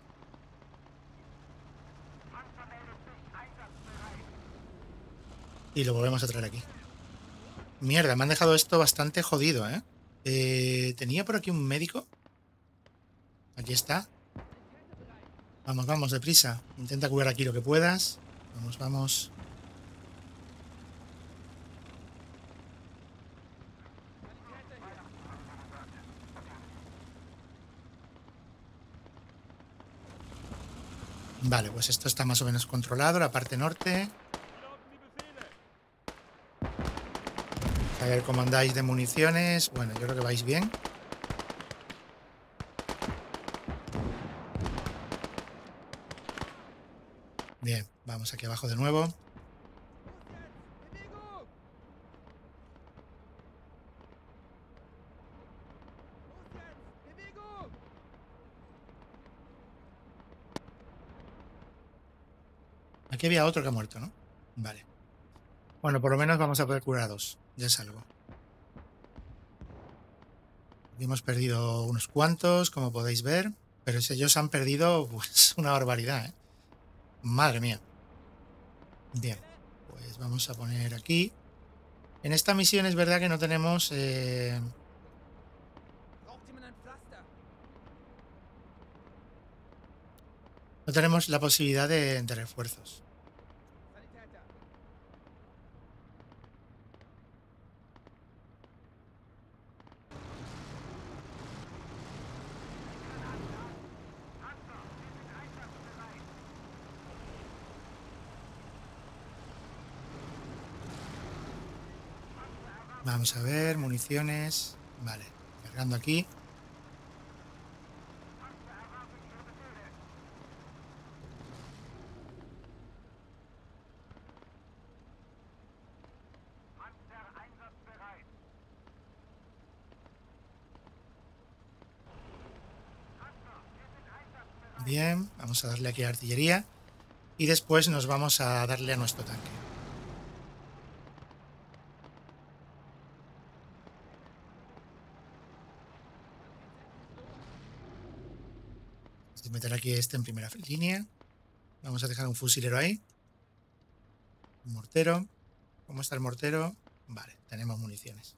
Y lo volvemos a traer aquí. Mierda, me han dejado esto bastante jodido, ¿eh? Tenía por aquí un médico. Aquí está. Vamos, vamos, deprisa. Intenta curar aquí lo que puedas. Vamos, vamos. Vale, pues esto está más o menos controlado, la parte norte. A ver cómo andáis de municiones. Bueno, yo creo que vais bien. Bien, vamos aquí abajo de nuevo. Aquí había otro que ha muerto, ¿no? Vale. Bueno, por lo menos vamos a poder curar a 2. Ya es algo. Aquí hemos perdido unos cuantos, como podéis ver. Pero ellos han perdido pues una barbaridad, ¿eh? Madre mía. Bien, pues vamos a poner aquí. En esta misión es verdad que no tenemos... no tenemos la posibilidad de refuerzos. Vamos a ver, municiones. Vale, cargando aquí. Bien, vamos a darle aquí a artillería. Y después nos vamos a darle a nuestro tanque. Vamos a meter aquí este en primera línea. Vamos a dejar un fusilero ahí. Un mortero. ¿Cómo está el mortero? Vale, tenemos municiones.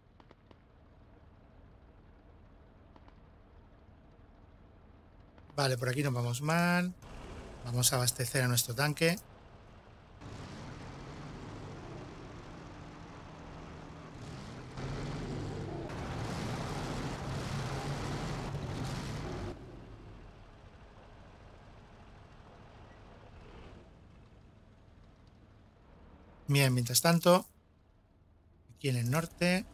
Vale, por aquí nos vamos mal. Vamos a abastecer a nuestro tanque. Bien, mientras tanto, aquí en el norte.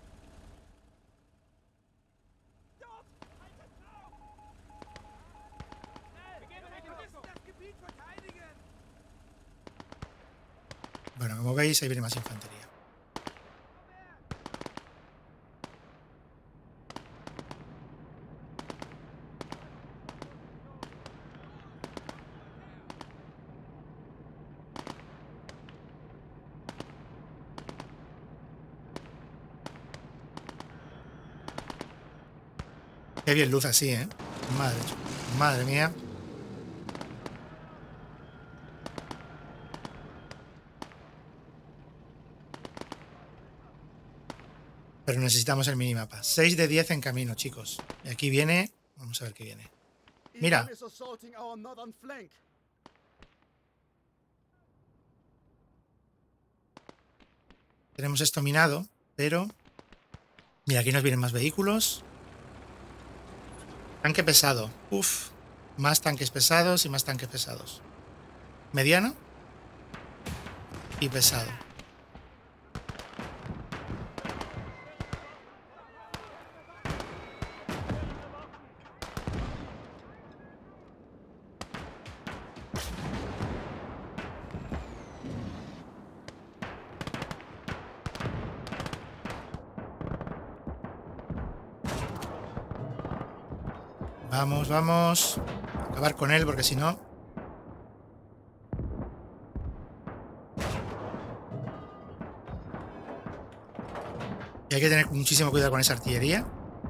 Bueno, como veis, ahí viene más infantería. Qué bien luz así, ¿eh? Madre mía. pero necesitamos el minimapa. 6 de 10 en camino, chicos. Y aquí viene... Vamos a ver qué viene. Mira. Iran is assaulting our northern flank. Tenemos esto minado, pero... Mira, aquí nos vienen más vehículos. Tanque pesado. Uf. Más tanques pesados y más tanques pesados. Mediano. Y pesado. Vamos, vamos. Acabar con él porque si no... Y hay que tener muchísimo cuidado con esa artillería.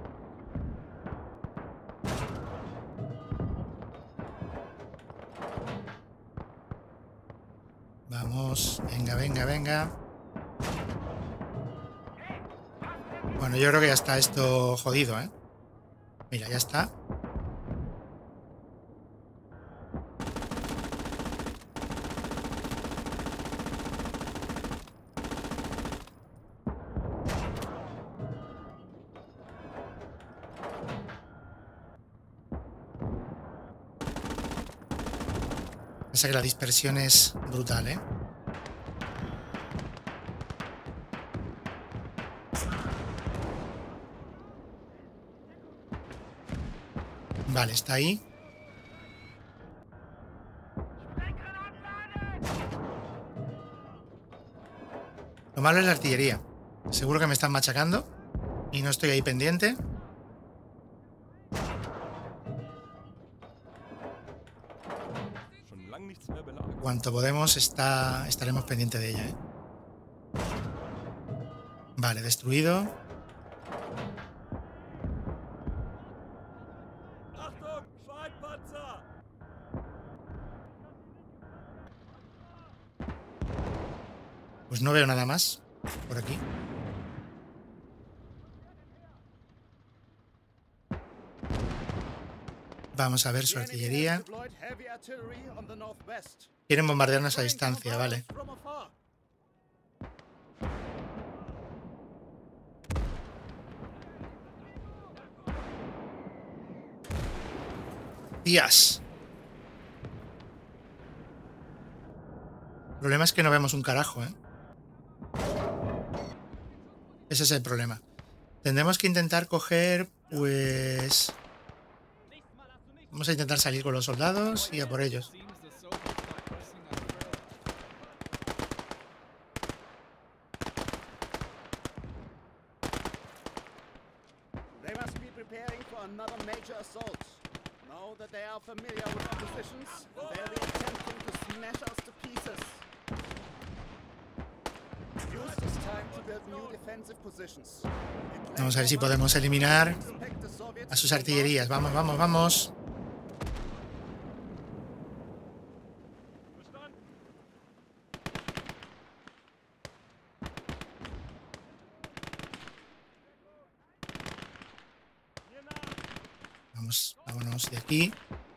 Vamos. Venga, venga, venga. Bueno, yo creo que ya está esto jodido, ¿eh? Mira, ya está. Pasa que la dispersión es brutal, ¿eh? Vale, está ahí. Lo malo es la artillería. Seguro que me están machacando y no estoy ahí pendiente. Cuanto podemos estaremos pendientes de ella, ¿eh? Vale, destruido. Pues no veo nada más por aquí. Vamos a ver su artillería. Quieren bombardearnos a distancia, vale. ¡Días! El problema es que no vemos un carajo, ¿eh? Ese es el problema. Tendremos que intentar coger, pues... Vamos a intentar salir con los soldados y a por ellos. They must be preparing for another major assault. Now that they are familiar with our positions, they'll be attempting to smash us to pieces. Use this time to build new defensive positions. Vamos a ver si podemos eliminar a sus artillerías. Vamos, vamos, vamos. Vamos, vámonos de aquí.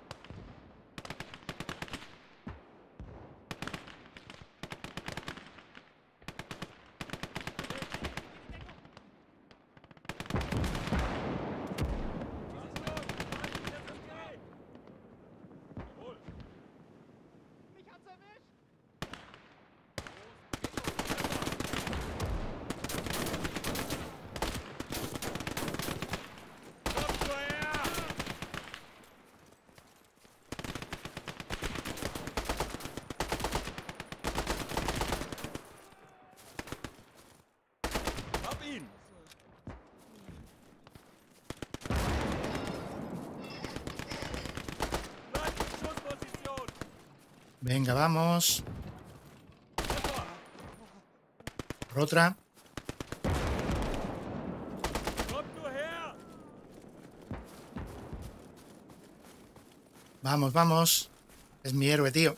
Venga, vamos. Por otra. Vamos, vamos. Es mi héroe, tío.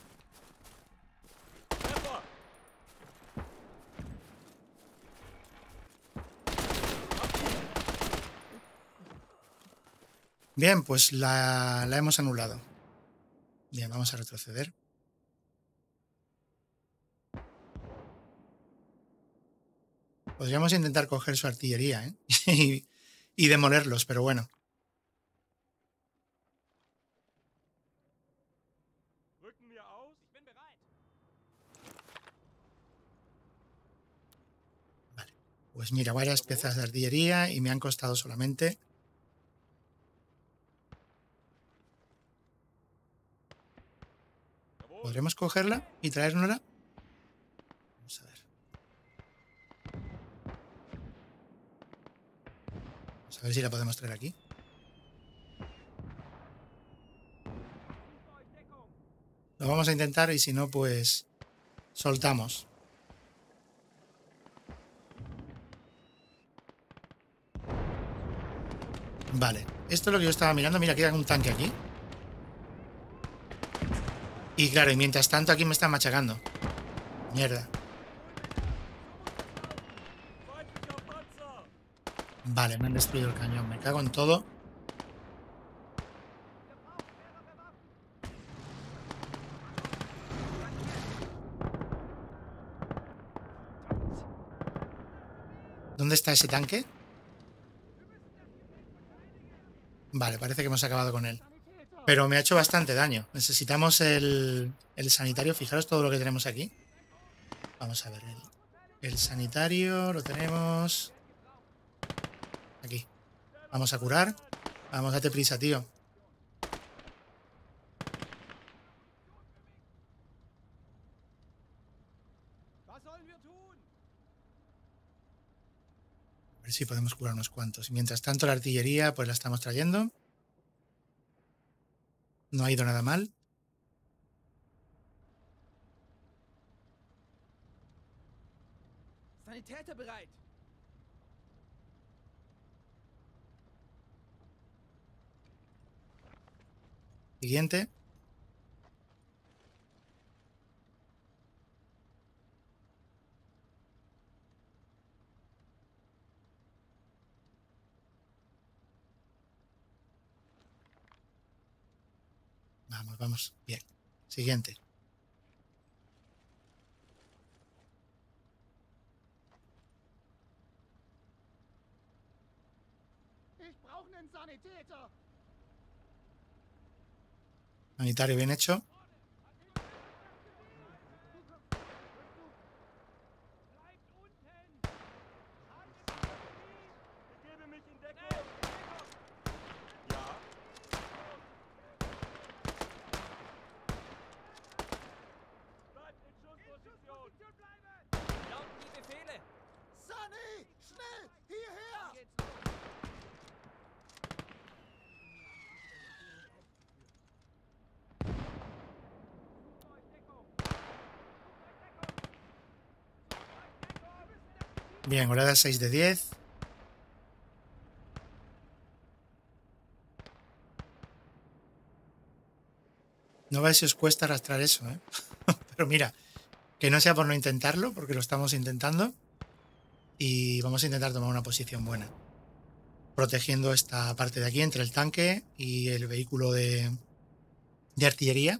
Bien, pues la hemos anulado. Bien, vamos a retroceder. Podríamos intentar coger su artillería, ¿eh? y demolerlos, pero bueno. Vale. Pues mira, varias piezas de artillería y me han costado solamente... ¿Podremos cogerla y traérnosla? Vamos a ver. Vamos a ver si la podemos traer aquí. Lo vamos a intentar y si no, pues soltamos. Vale, esto es lo que yo estaba mirando. Mira, queda un tanque aquí. Y claro, y mientras tanto aquí me están machacando. Mierda. Vale, me han destruido el cañón. Me cago en todo. ¿Dónde está ese tanque? Vale, parece que hemos acabado con él. Pero me ha hecho bastante daño. Necesitamos el sanitario. Fijaros todo lo que tenemos aquí. Vamos a ver. El sanitario lo tenemos... aquí. Vamos a curar. Vamos, date prisa, tío. A ver si podemos curar unos cuantos. Mientras tanto, la artillería, pues la estamos trayendo. No ha ido nada mal. Siguiente. Vamos, vamos. Bien. Siguiente. Sanitario bien hecho. Bien, oleada 6 de 10. No veis si os cuesta arrastrar eso, ¿eh? Pero mira, que no sea por no intentarlo, porque lo estamos intentando. Y vamos a intentar tomar una posición buena. Protegiendo esta parte de aquí entre el tanque y el vehículo de artillería.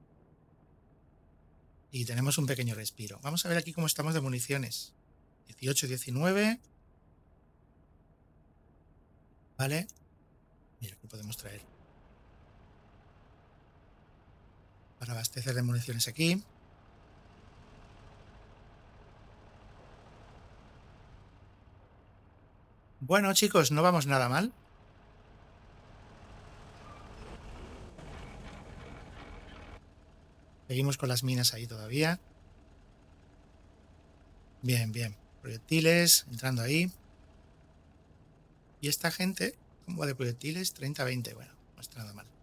Y tenemos un pequeño respiro. Vamos a ver aquí cómo estamos de municiones. 18, 19. Vale. Mira, ¿qué podemos traer? Para abastecer de municiones aquí. Bueno, chicos, no vamos nada mal. Seguimos con las minas ahí todavía. Bien, bien. Proyectiles, entrando ahí. Y esta gente, ¿cómo va de proyectiles? 30-20. Bueno, no está nada mal.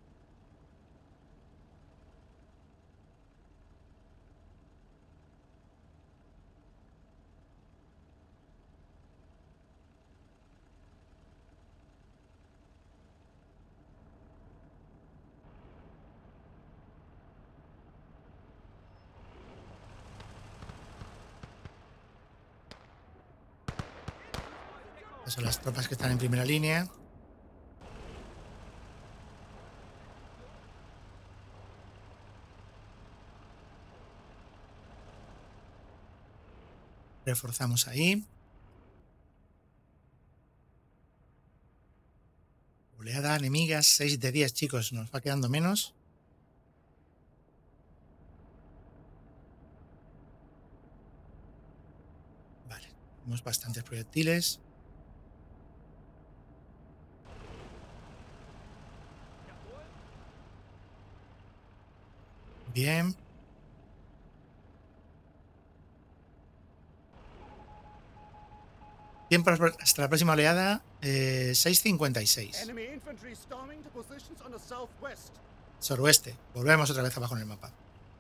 Estas son las tropas que están en primera línea. Reforzamos ahí. Oleada enemiga, 6 de 10, chicos. Nos va quedando menos. Vale, tenemos bastantes proyectiles. Bien. Tiempo hasta la próxima oleada, 6:56. Enemy infantry storming to positions on the southwest. Suroeste. Volvemos otra vez abajo en el mapa.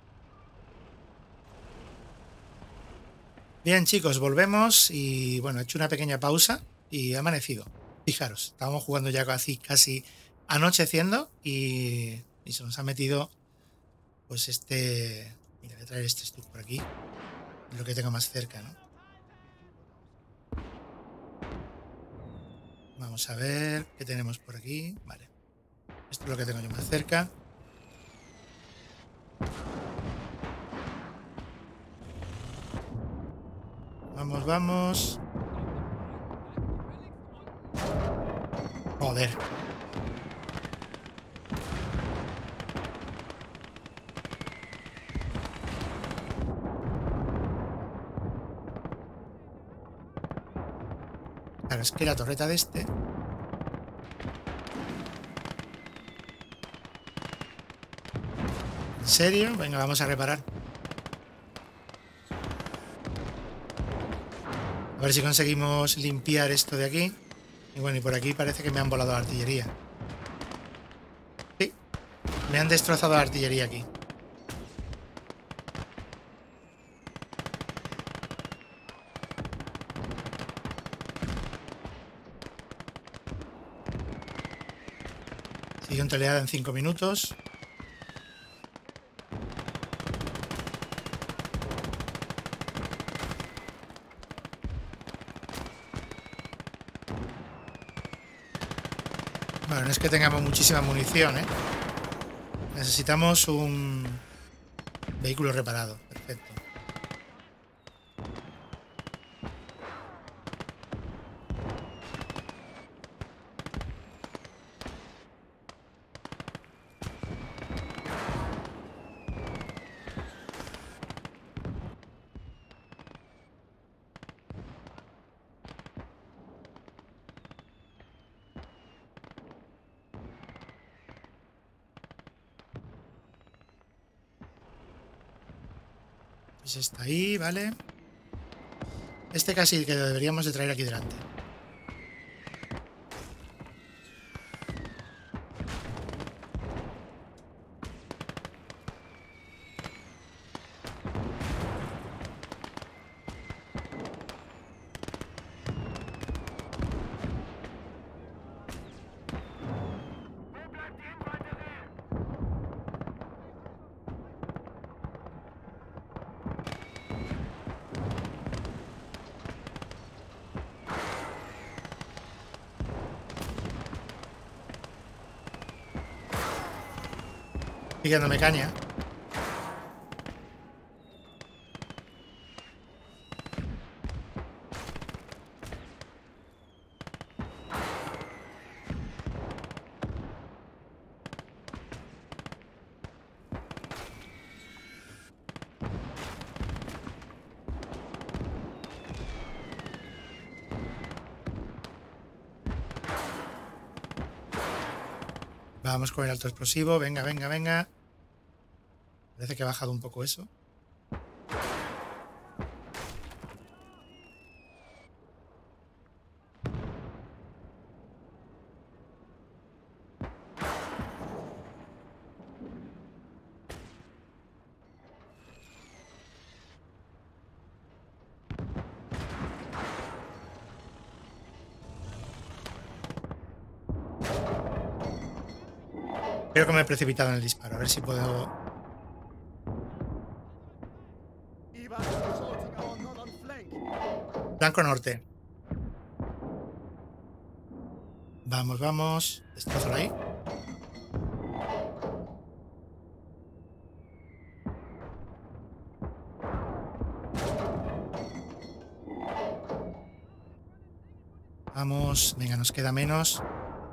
Bien, chicos, volvemos y bueno, he hecho una pequeña pausa y ha amanecido. Fijaros, estábamos jugando ya casi anocheciendo y se nos ha metido pues este... Mira, voy a traer este stuff por aquí. Es lo que tengo más cerca, ¿no? Vamos a ver qué tenemos por aquí. Vale. Esto es lo que tengo yo más cerca. Vamos, vamos. Joder. Claro, es que la torreta de este... ¿En serio? Venga, vamos a reparar. A ver si conseguimos limpiar esto de aquí. Y bueno, y por aquí parece que me han volado la artillería. Sí, me han destrozado la artillería aquí. Siguiente oleada en 5 minutos. Bueno, no es que tengamos muchísima munición, ¿eh? Necesitamos un vehículo reparado. Perfecto. Pues está ahí, ¿vale? Este casi que lo deberíamos de traer aquí delante. Pillándome caña. Vamos con el alto explosivo. Venga, venga, venga. Parece que ha bajado un poco eso. Creo que me he precipitado en el disparo. A ver si puedo... Flanco norte. Vamos, vamos. Destrozalo ahí. Vamos, venga, nos queda menos.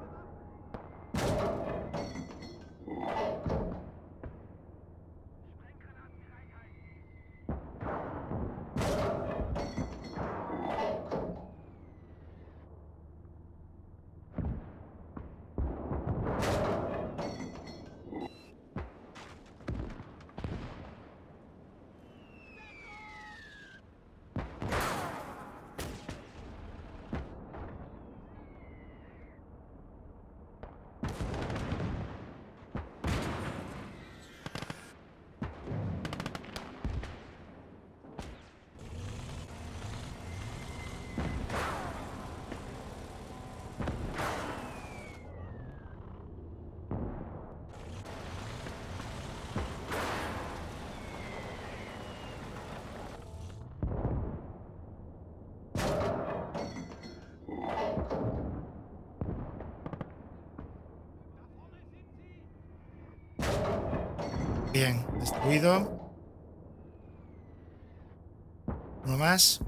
Bien, destruido. Uno más.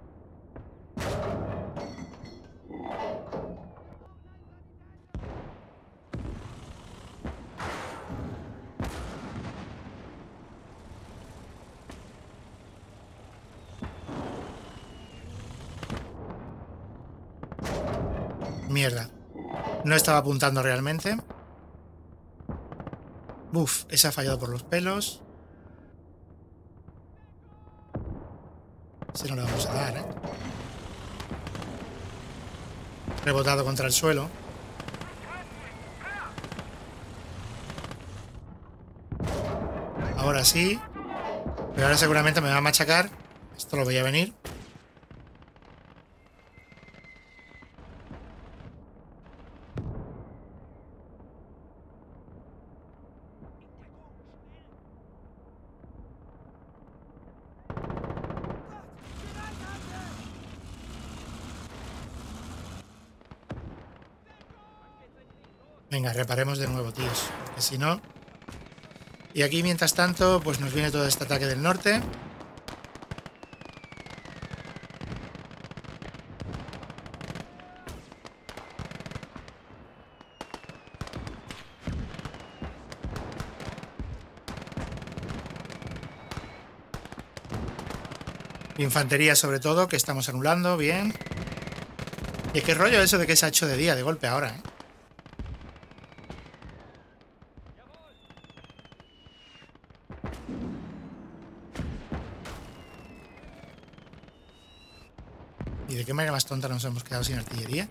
Mierda. No estaba apuntando realmente. Uf, ese ha fallado por los pelos. Ese no le vamos a dar, ¿eh? Rebotado contra el suelo. Ahora sí. Pero ahora seguramente me va a machacar. Esto lo voy a venir. Venga, reparemos de nuevo, tíos. Porque si no... Y aquí, mientras tanto, pues nos viene todo este ataque del norte. Infantería sobre todo, que estamos anulando, bien. Y qué rollo eso de que se ha hecho de día de golpe ahora, ¿eh? ¿Y de qué manera más tonta nos hemos quedado sin artillería?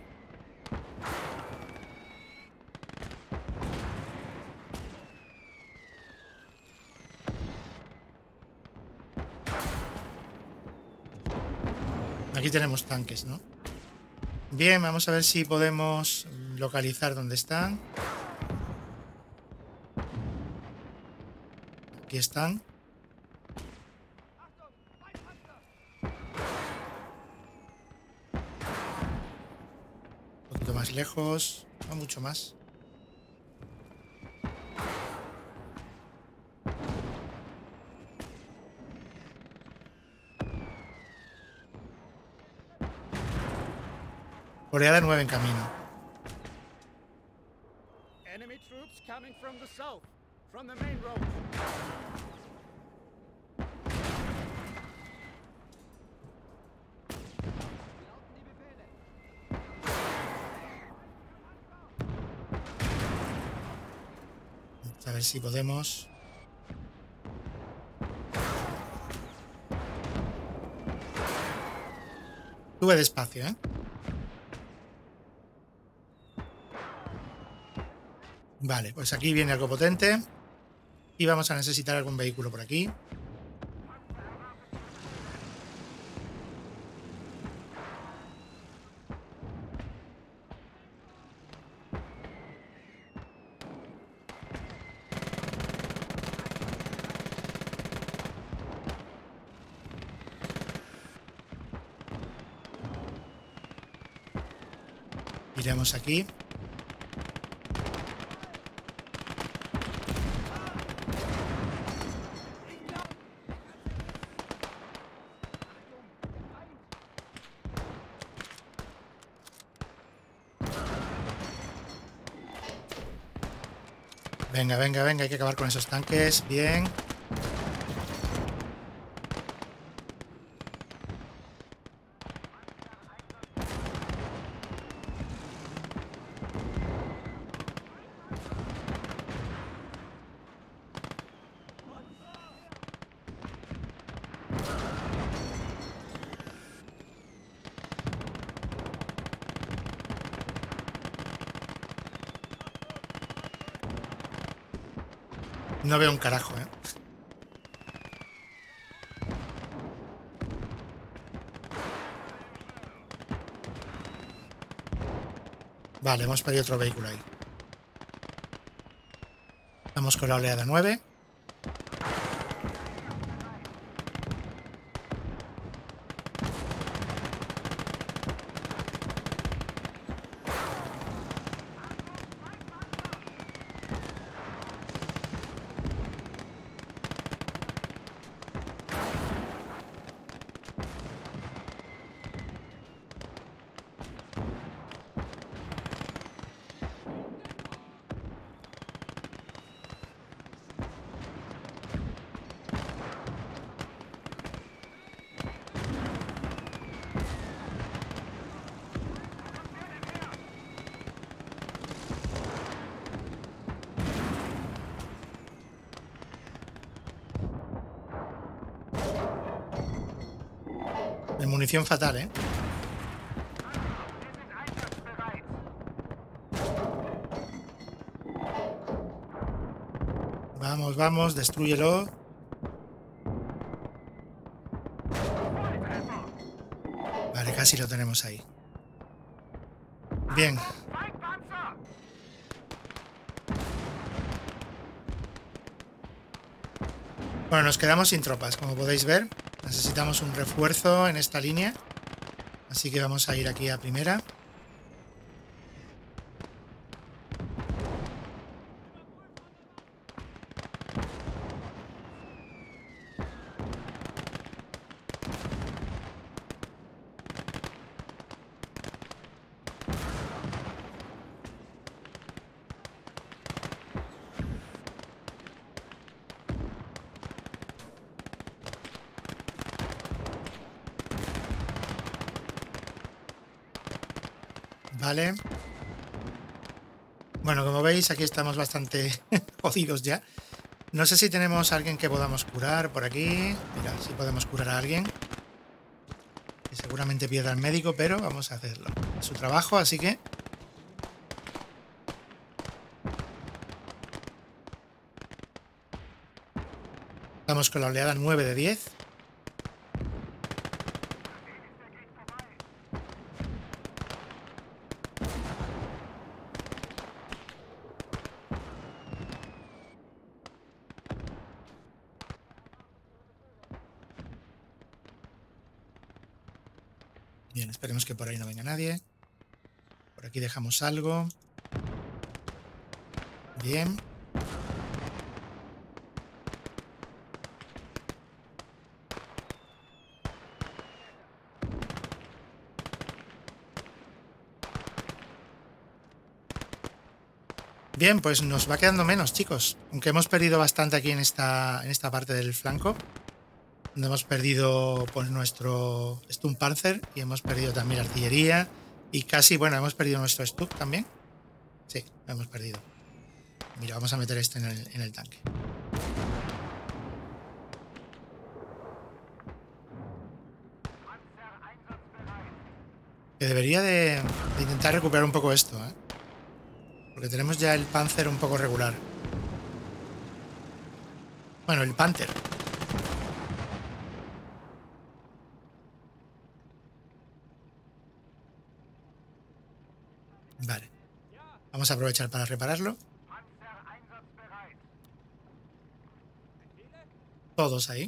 Aquí tenemos tanques, ¿no? Bien, vamos a ver si podemos localizar dónde están. Aquí están. Un poquito más lejos. No mucho más. Oleada 9 en camino. Enemy troops coming from the south, from the main road. A ver si podemos. Sube despacio, ¿eh? Vale, pues aquí viene algo potente. Y vamos a necesitar algún vehículo por aquí. Iremos aquí. Venga, venga, venga, hay que acabar con esos tanques. Bien. No veo un carajo, ¿eh? Vale, hemos perdido otro vehículo ahí. Vamos con la oleada 9. De munición fatal, ¿eh? Vamos, vamos, destrúyelo. Vale, casi lo tenemos ahí. Bien. Bueno, nos quedamos sin tropas, como podéis ver. Necesitamos un refuerzo en esta línea. Así que vamos a ir aquí a primera. Vale. Bueno, como veis, aquí estamos bastante jodidos ya. No sé si tenemos a alguien que podamos curar por aquí. Mira, si podemos curar a alguien. Que seguramente pierda el médico, pero vamos a hacerlo. Es su trabajo, así que... Vamos con la oleada 9 de 10. Bien, esperemos que por ahí no venga nadie. Por aquí dejamos algo. Bien. Bien, pues nos va quedando menos, chicos. Aunque hemos perdido bastante aquí en esta parte del flanco. Donde hemos perdido pues nuestro Sturmpanzer y hemos perdido también artillería. Y casi, bueno, hemos perdido nuestro Stuck también. Sí, lo hemos perdido. Mira, vamos a meter este en el tanque. Que debería de intentar recuperar un poco esto, ¿eh? Porque tenemos ya el Panzer un poco regular. Bueno, el Panther. Vale. Vamos a aprovechar para repararlo. Todos ahí.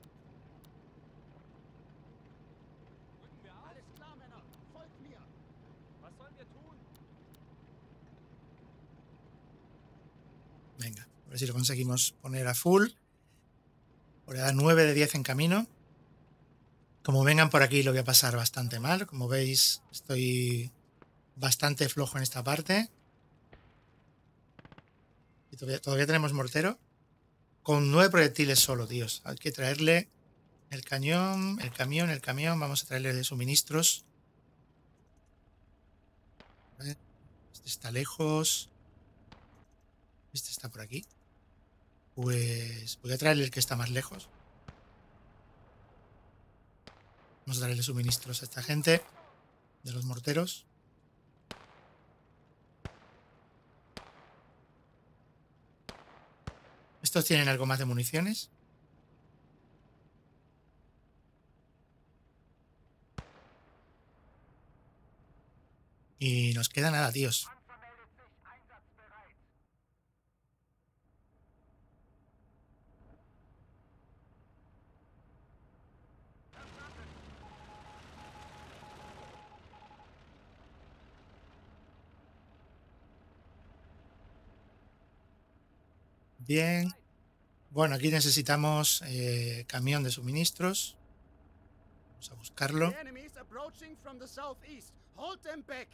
Venga, a ver si lo conseguimos poner a full. Oleada 9 de 10 en camino. Como vengan por aquí lo voy a pasar bastante mal. Como veis, estoy bastante flojo en esta parte. Y todavía tenemos mortero. Con 9 proyectiles solo, tíos. Hay que traerle el cañón, el camión. Vamos a traerle de suministros. Este está lejos. Este está por aquí. Pues voy a traerle el que está más lejos. Vamos a darle suministros a esta gente de los morteros. Estos tienen algo más de municiones. Y nos queda nada, tíos. Bien. Bueno, aquí necesitamos camión de suministros. Vamos a buscarlo. The enemy is approaching from the southeast. Hold them back.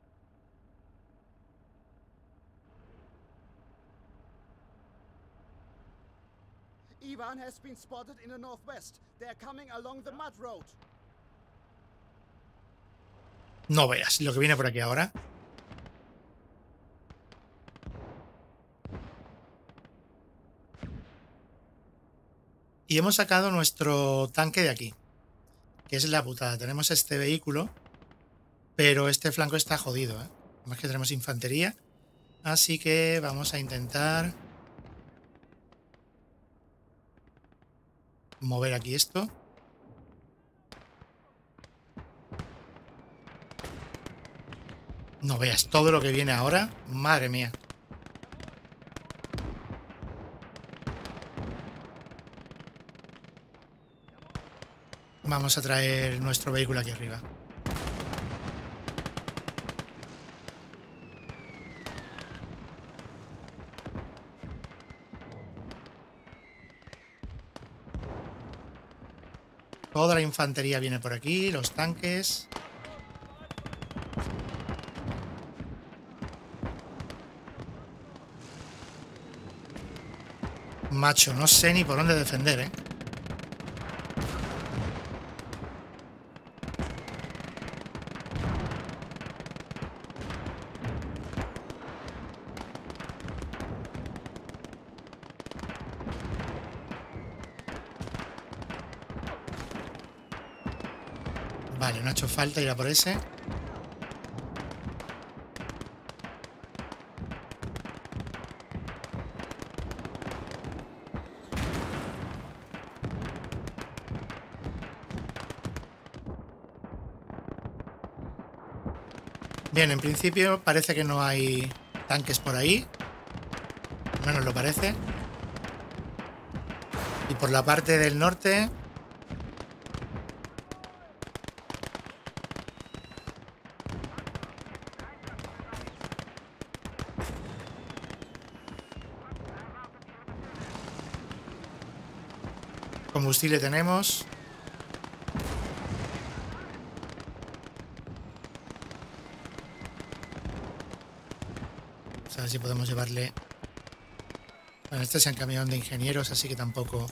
Ivan has been spotted in the northwest. They are coming along the mud road. No veas lo que viene por aquí ahora. Y hemos sacado nuestro tanque de aquí, que es la putada. Tenemos este vehículo, pero este flanco está jodido, ¿eh? Además que tenemos infantería. Así que vamos a intentar mover aquí esto. No veas todo lo que viene ahora. Madre mía. Vamos a traer nuestro vehículo aquí arriba. Toda la infantería viene por aquí, los tanques. Macho, no sé ni por dónde defender, ¿eh? Vale, no ha hecho falta ir a por ese. Bien, en principio parece que no hay tanques por ahí. Al menos lo parece. Y por la parte del norte... combustible tenemos. A ver si podemos llevarle... Bueno, este es un camión de ingenieros, así que tampoco...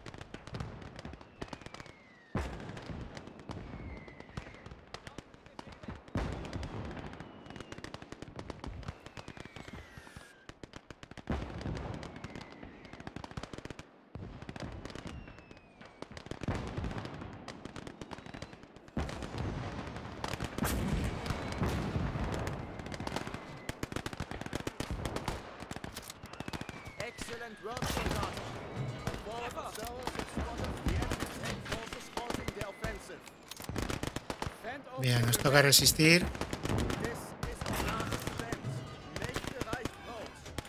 Excellent work, Soldat. Forward observers have spotted the enemy's tank forces halting their offensive. Fend off Bien, the nos toca remains. resistir. This is our last chance. Make the right road.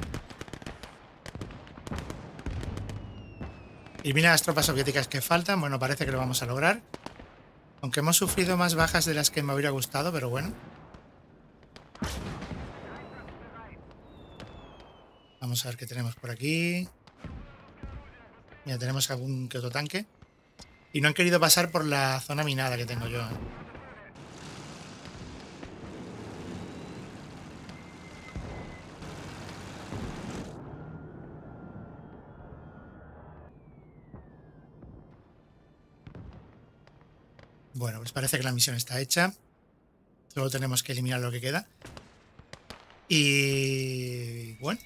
Y mira las tropas soviéticas que faltan. Bueno, parece que lo vamos a lograr. Aunque hemos sufrido más bajas de las que me hubiera gustado, pero bueno. Vamos a ver qué tenemos por aquí. Mira, tenemos algún que otro tanque. Y no han querido pasar por la zona minada que tengo yo, ¿eh? Bueno, pues parece que la misión está hecha. Solo tenemos que eliminar lo que queda. Y bueno.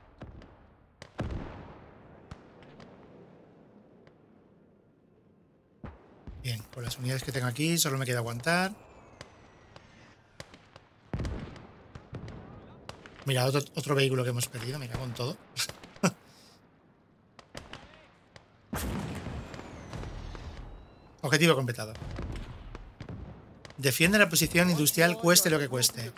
Bien, con las unidades que tengo aquí solo me queda aguantar. Mira, otro vehículo que hemos perdido, me cago en todo. Objetivo completado. Defiende la posición industrial cueste lo que cueste.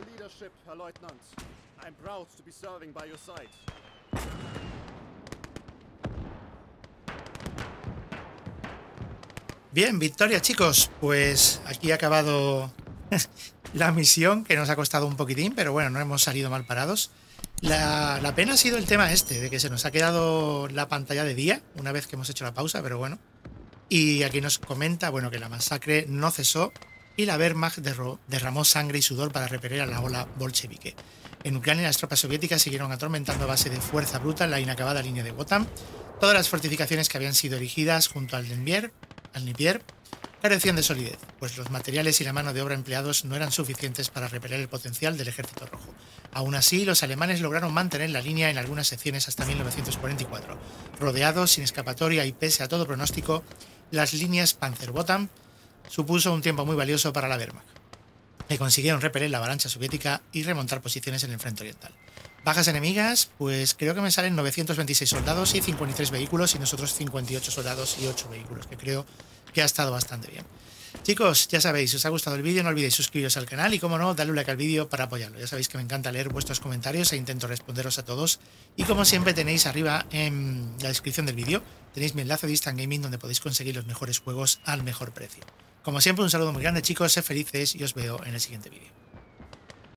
Bien, victoria, chicos. Pues aquí ha acabado la misión, que nos ha costado un poquitín, pero bueno, no hemos salido mal parados. La pena ha sido el tema este, de que se nos ha quedado la pantalla de día una vez que hemos hecho la pausa, pero bueno. Y aquí nos comenta, bueno, que la masacre no cesó y la Wehrmacht derramó sangre y sudor para repeler a la ola bolchevique. En Ucrania las tropas soviéticas siguieron atormentando a base de fuerza bruta la inacabada línea de Wotan. Todas las fortificaciones que habían sido erigidas junto al Dnieper carecían de solidez, pues los materiales y la mano de obra empleados no eran suficientes para repeler el potencial del ejército rojo. Aún así, los alemanes lograron mantener la línea en algunas secciones hasta 1944. Rodeados, sin escapatoria y pese a todo pronóstico, las líneas Panzer-Wotan supuso un tiempo muy valioso para la Wehrmacht, que consiguieron repeler la avalancha soviética y remontar posiciones en el frente oriental. Bajas enemigas, pues creo que me salen 926 soldados y 53 vehículos y nosotros 58 soldados y 8 vehículos, que creo que ha estado bastante bien. Chicos, ya sabéis, si os ha gustado el vídeo no olvidéis suscribiros al canal y como no, darle un like al vídeo para apoyarlo. Ya sabéis que me encanta leer vuestros comentarios e intento responderos a todos. Y como siempre tenéis arriba en la descripción del vídeo, tenéis mi enlace de Instant Gaming donde podéis conseguir los mejores juegos al mejor precio. Como siempre, un saludo muy grande chicos, sed felices y os veo en el siguiente vídeo.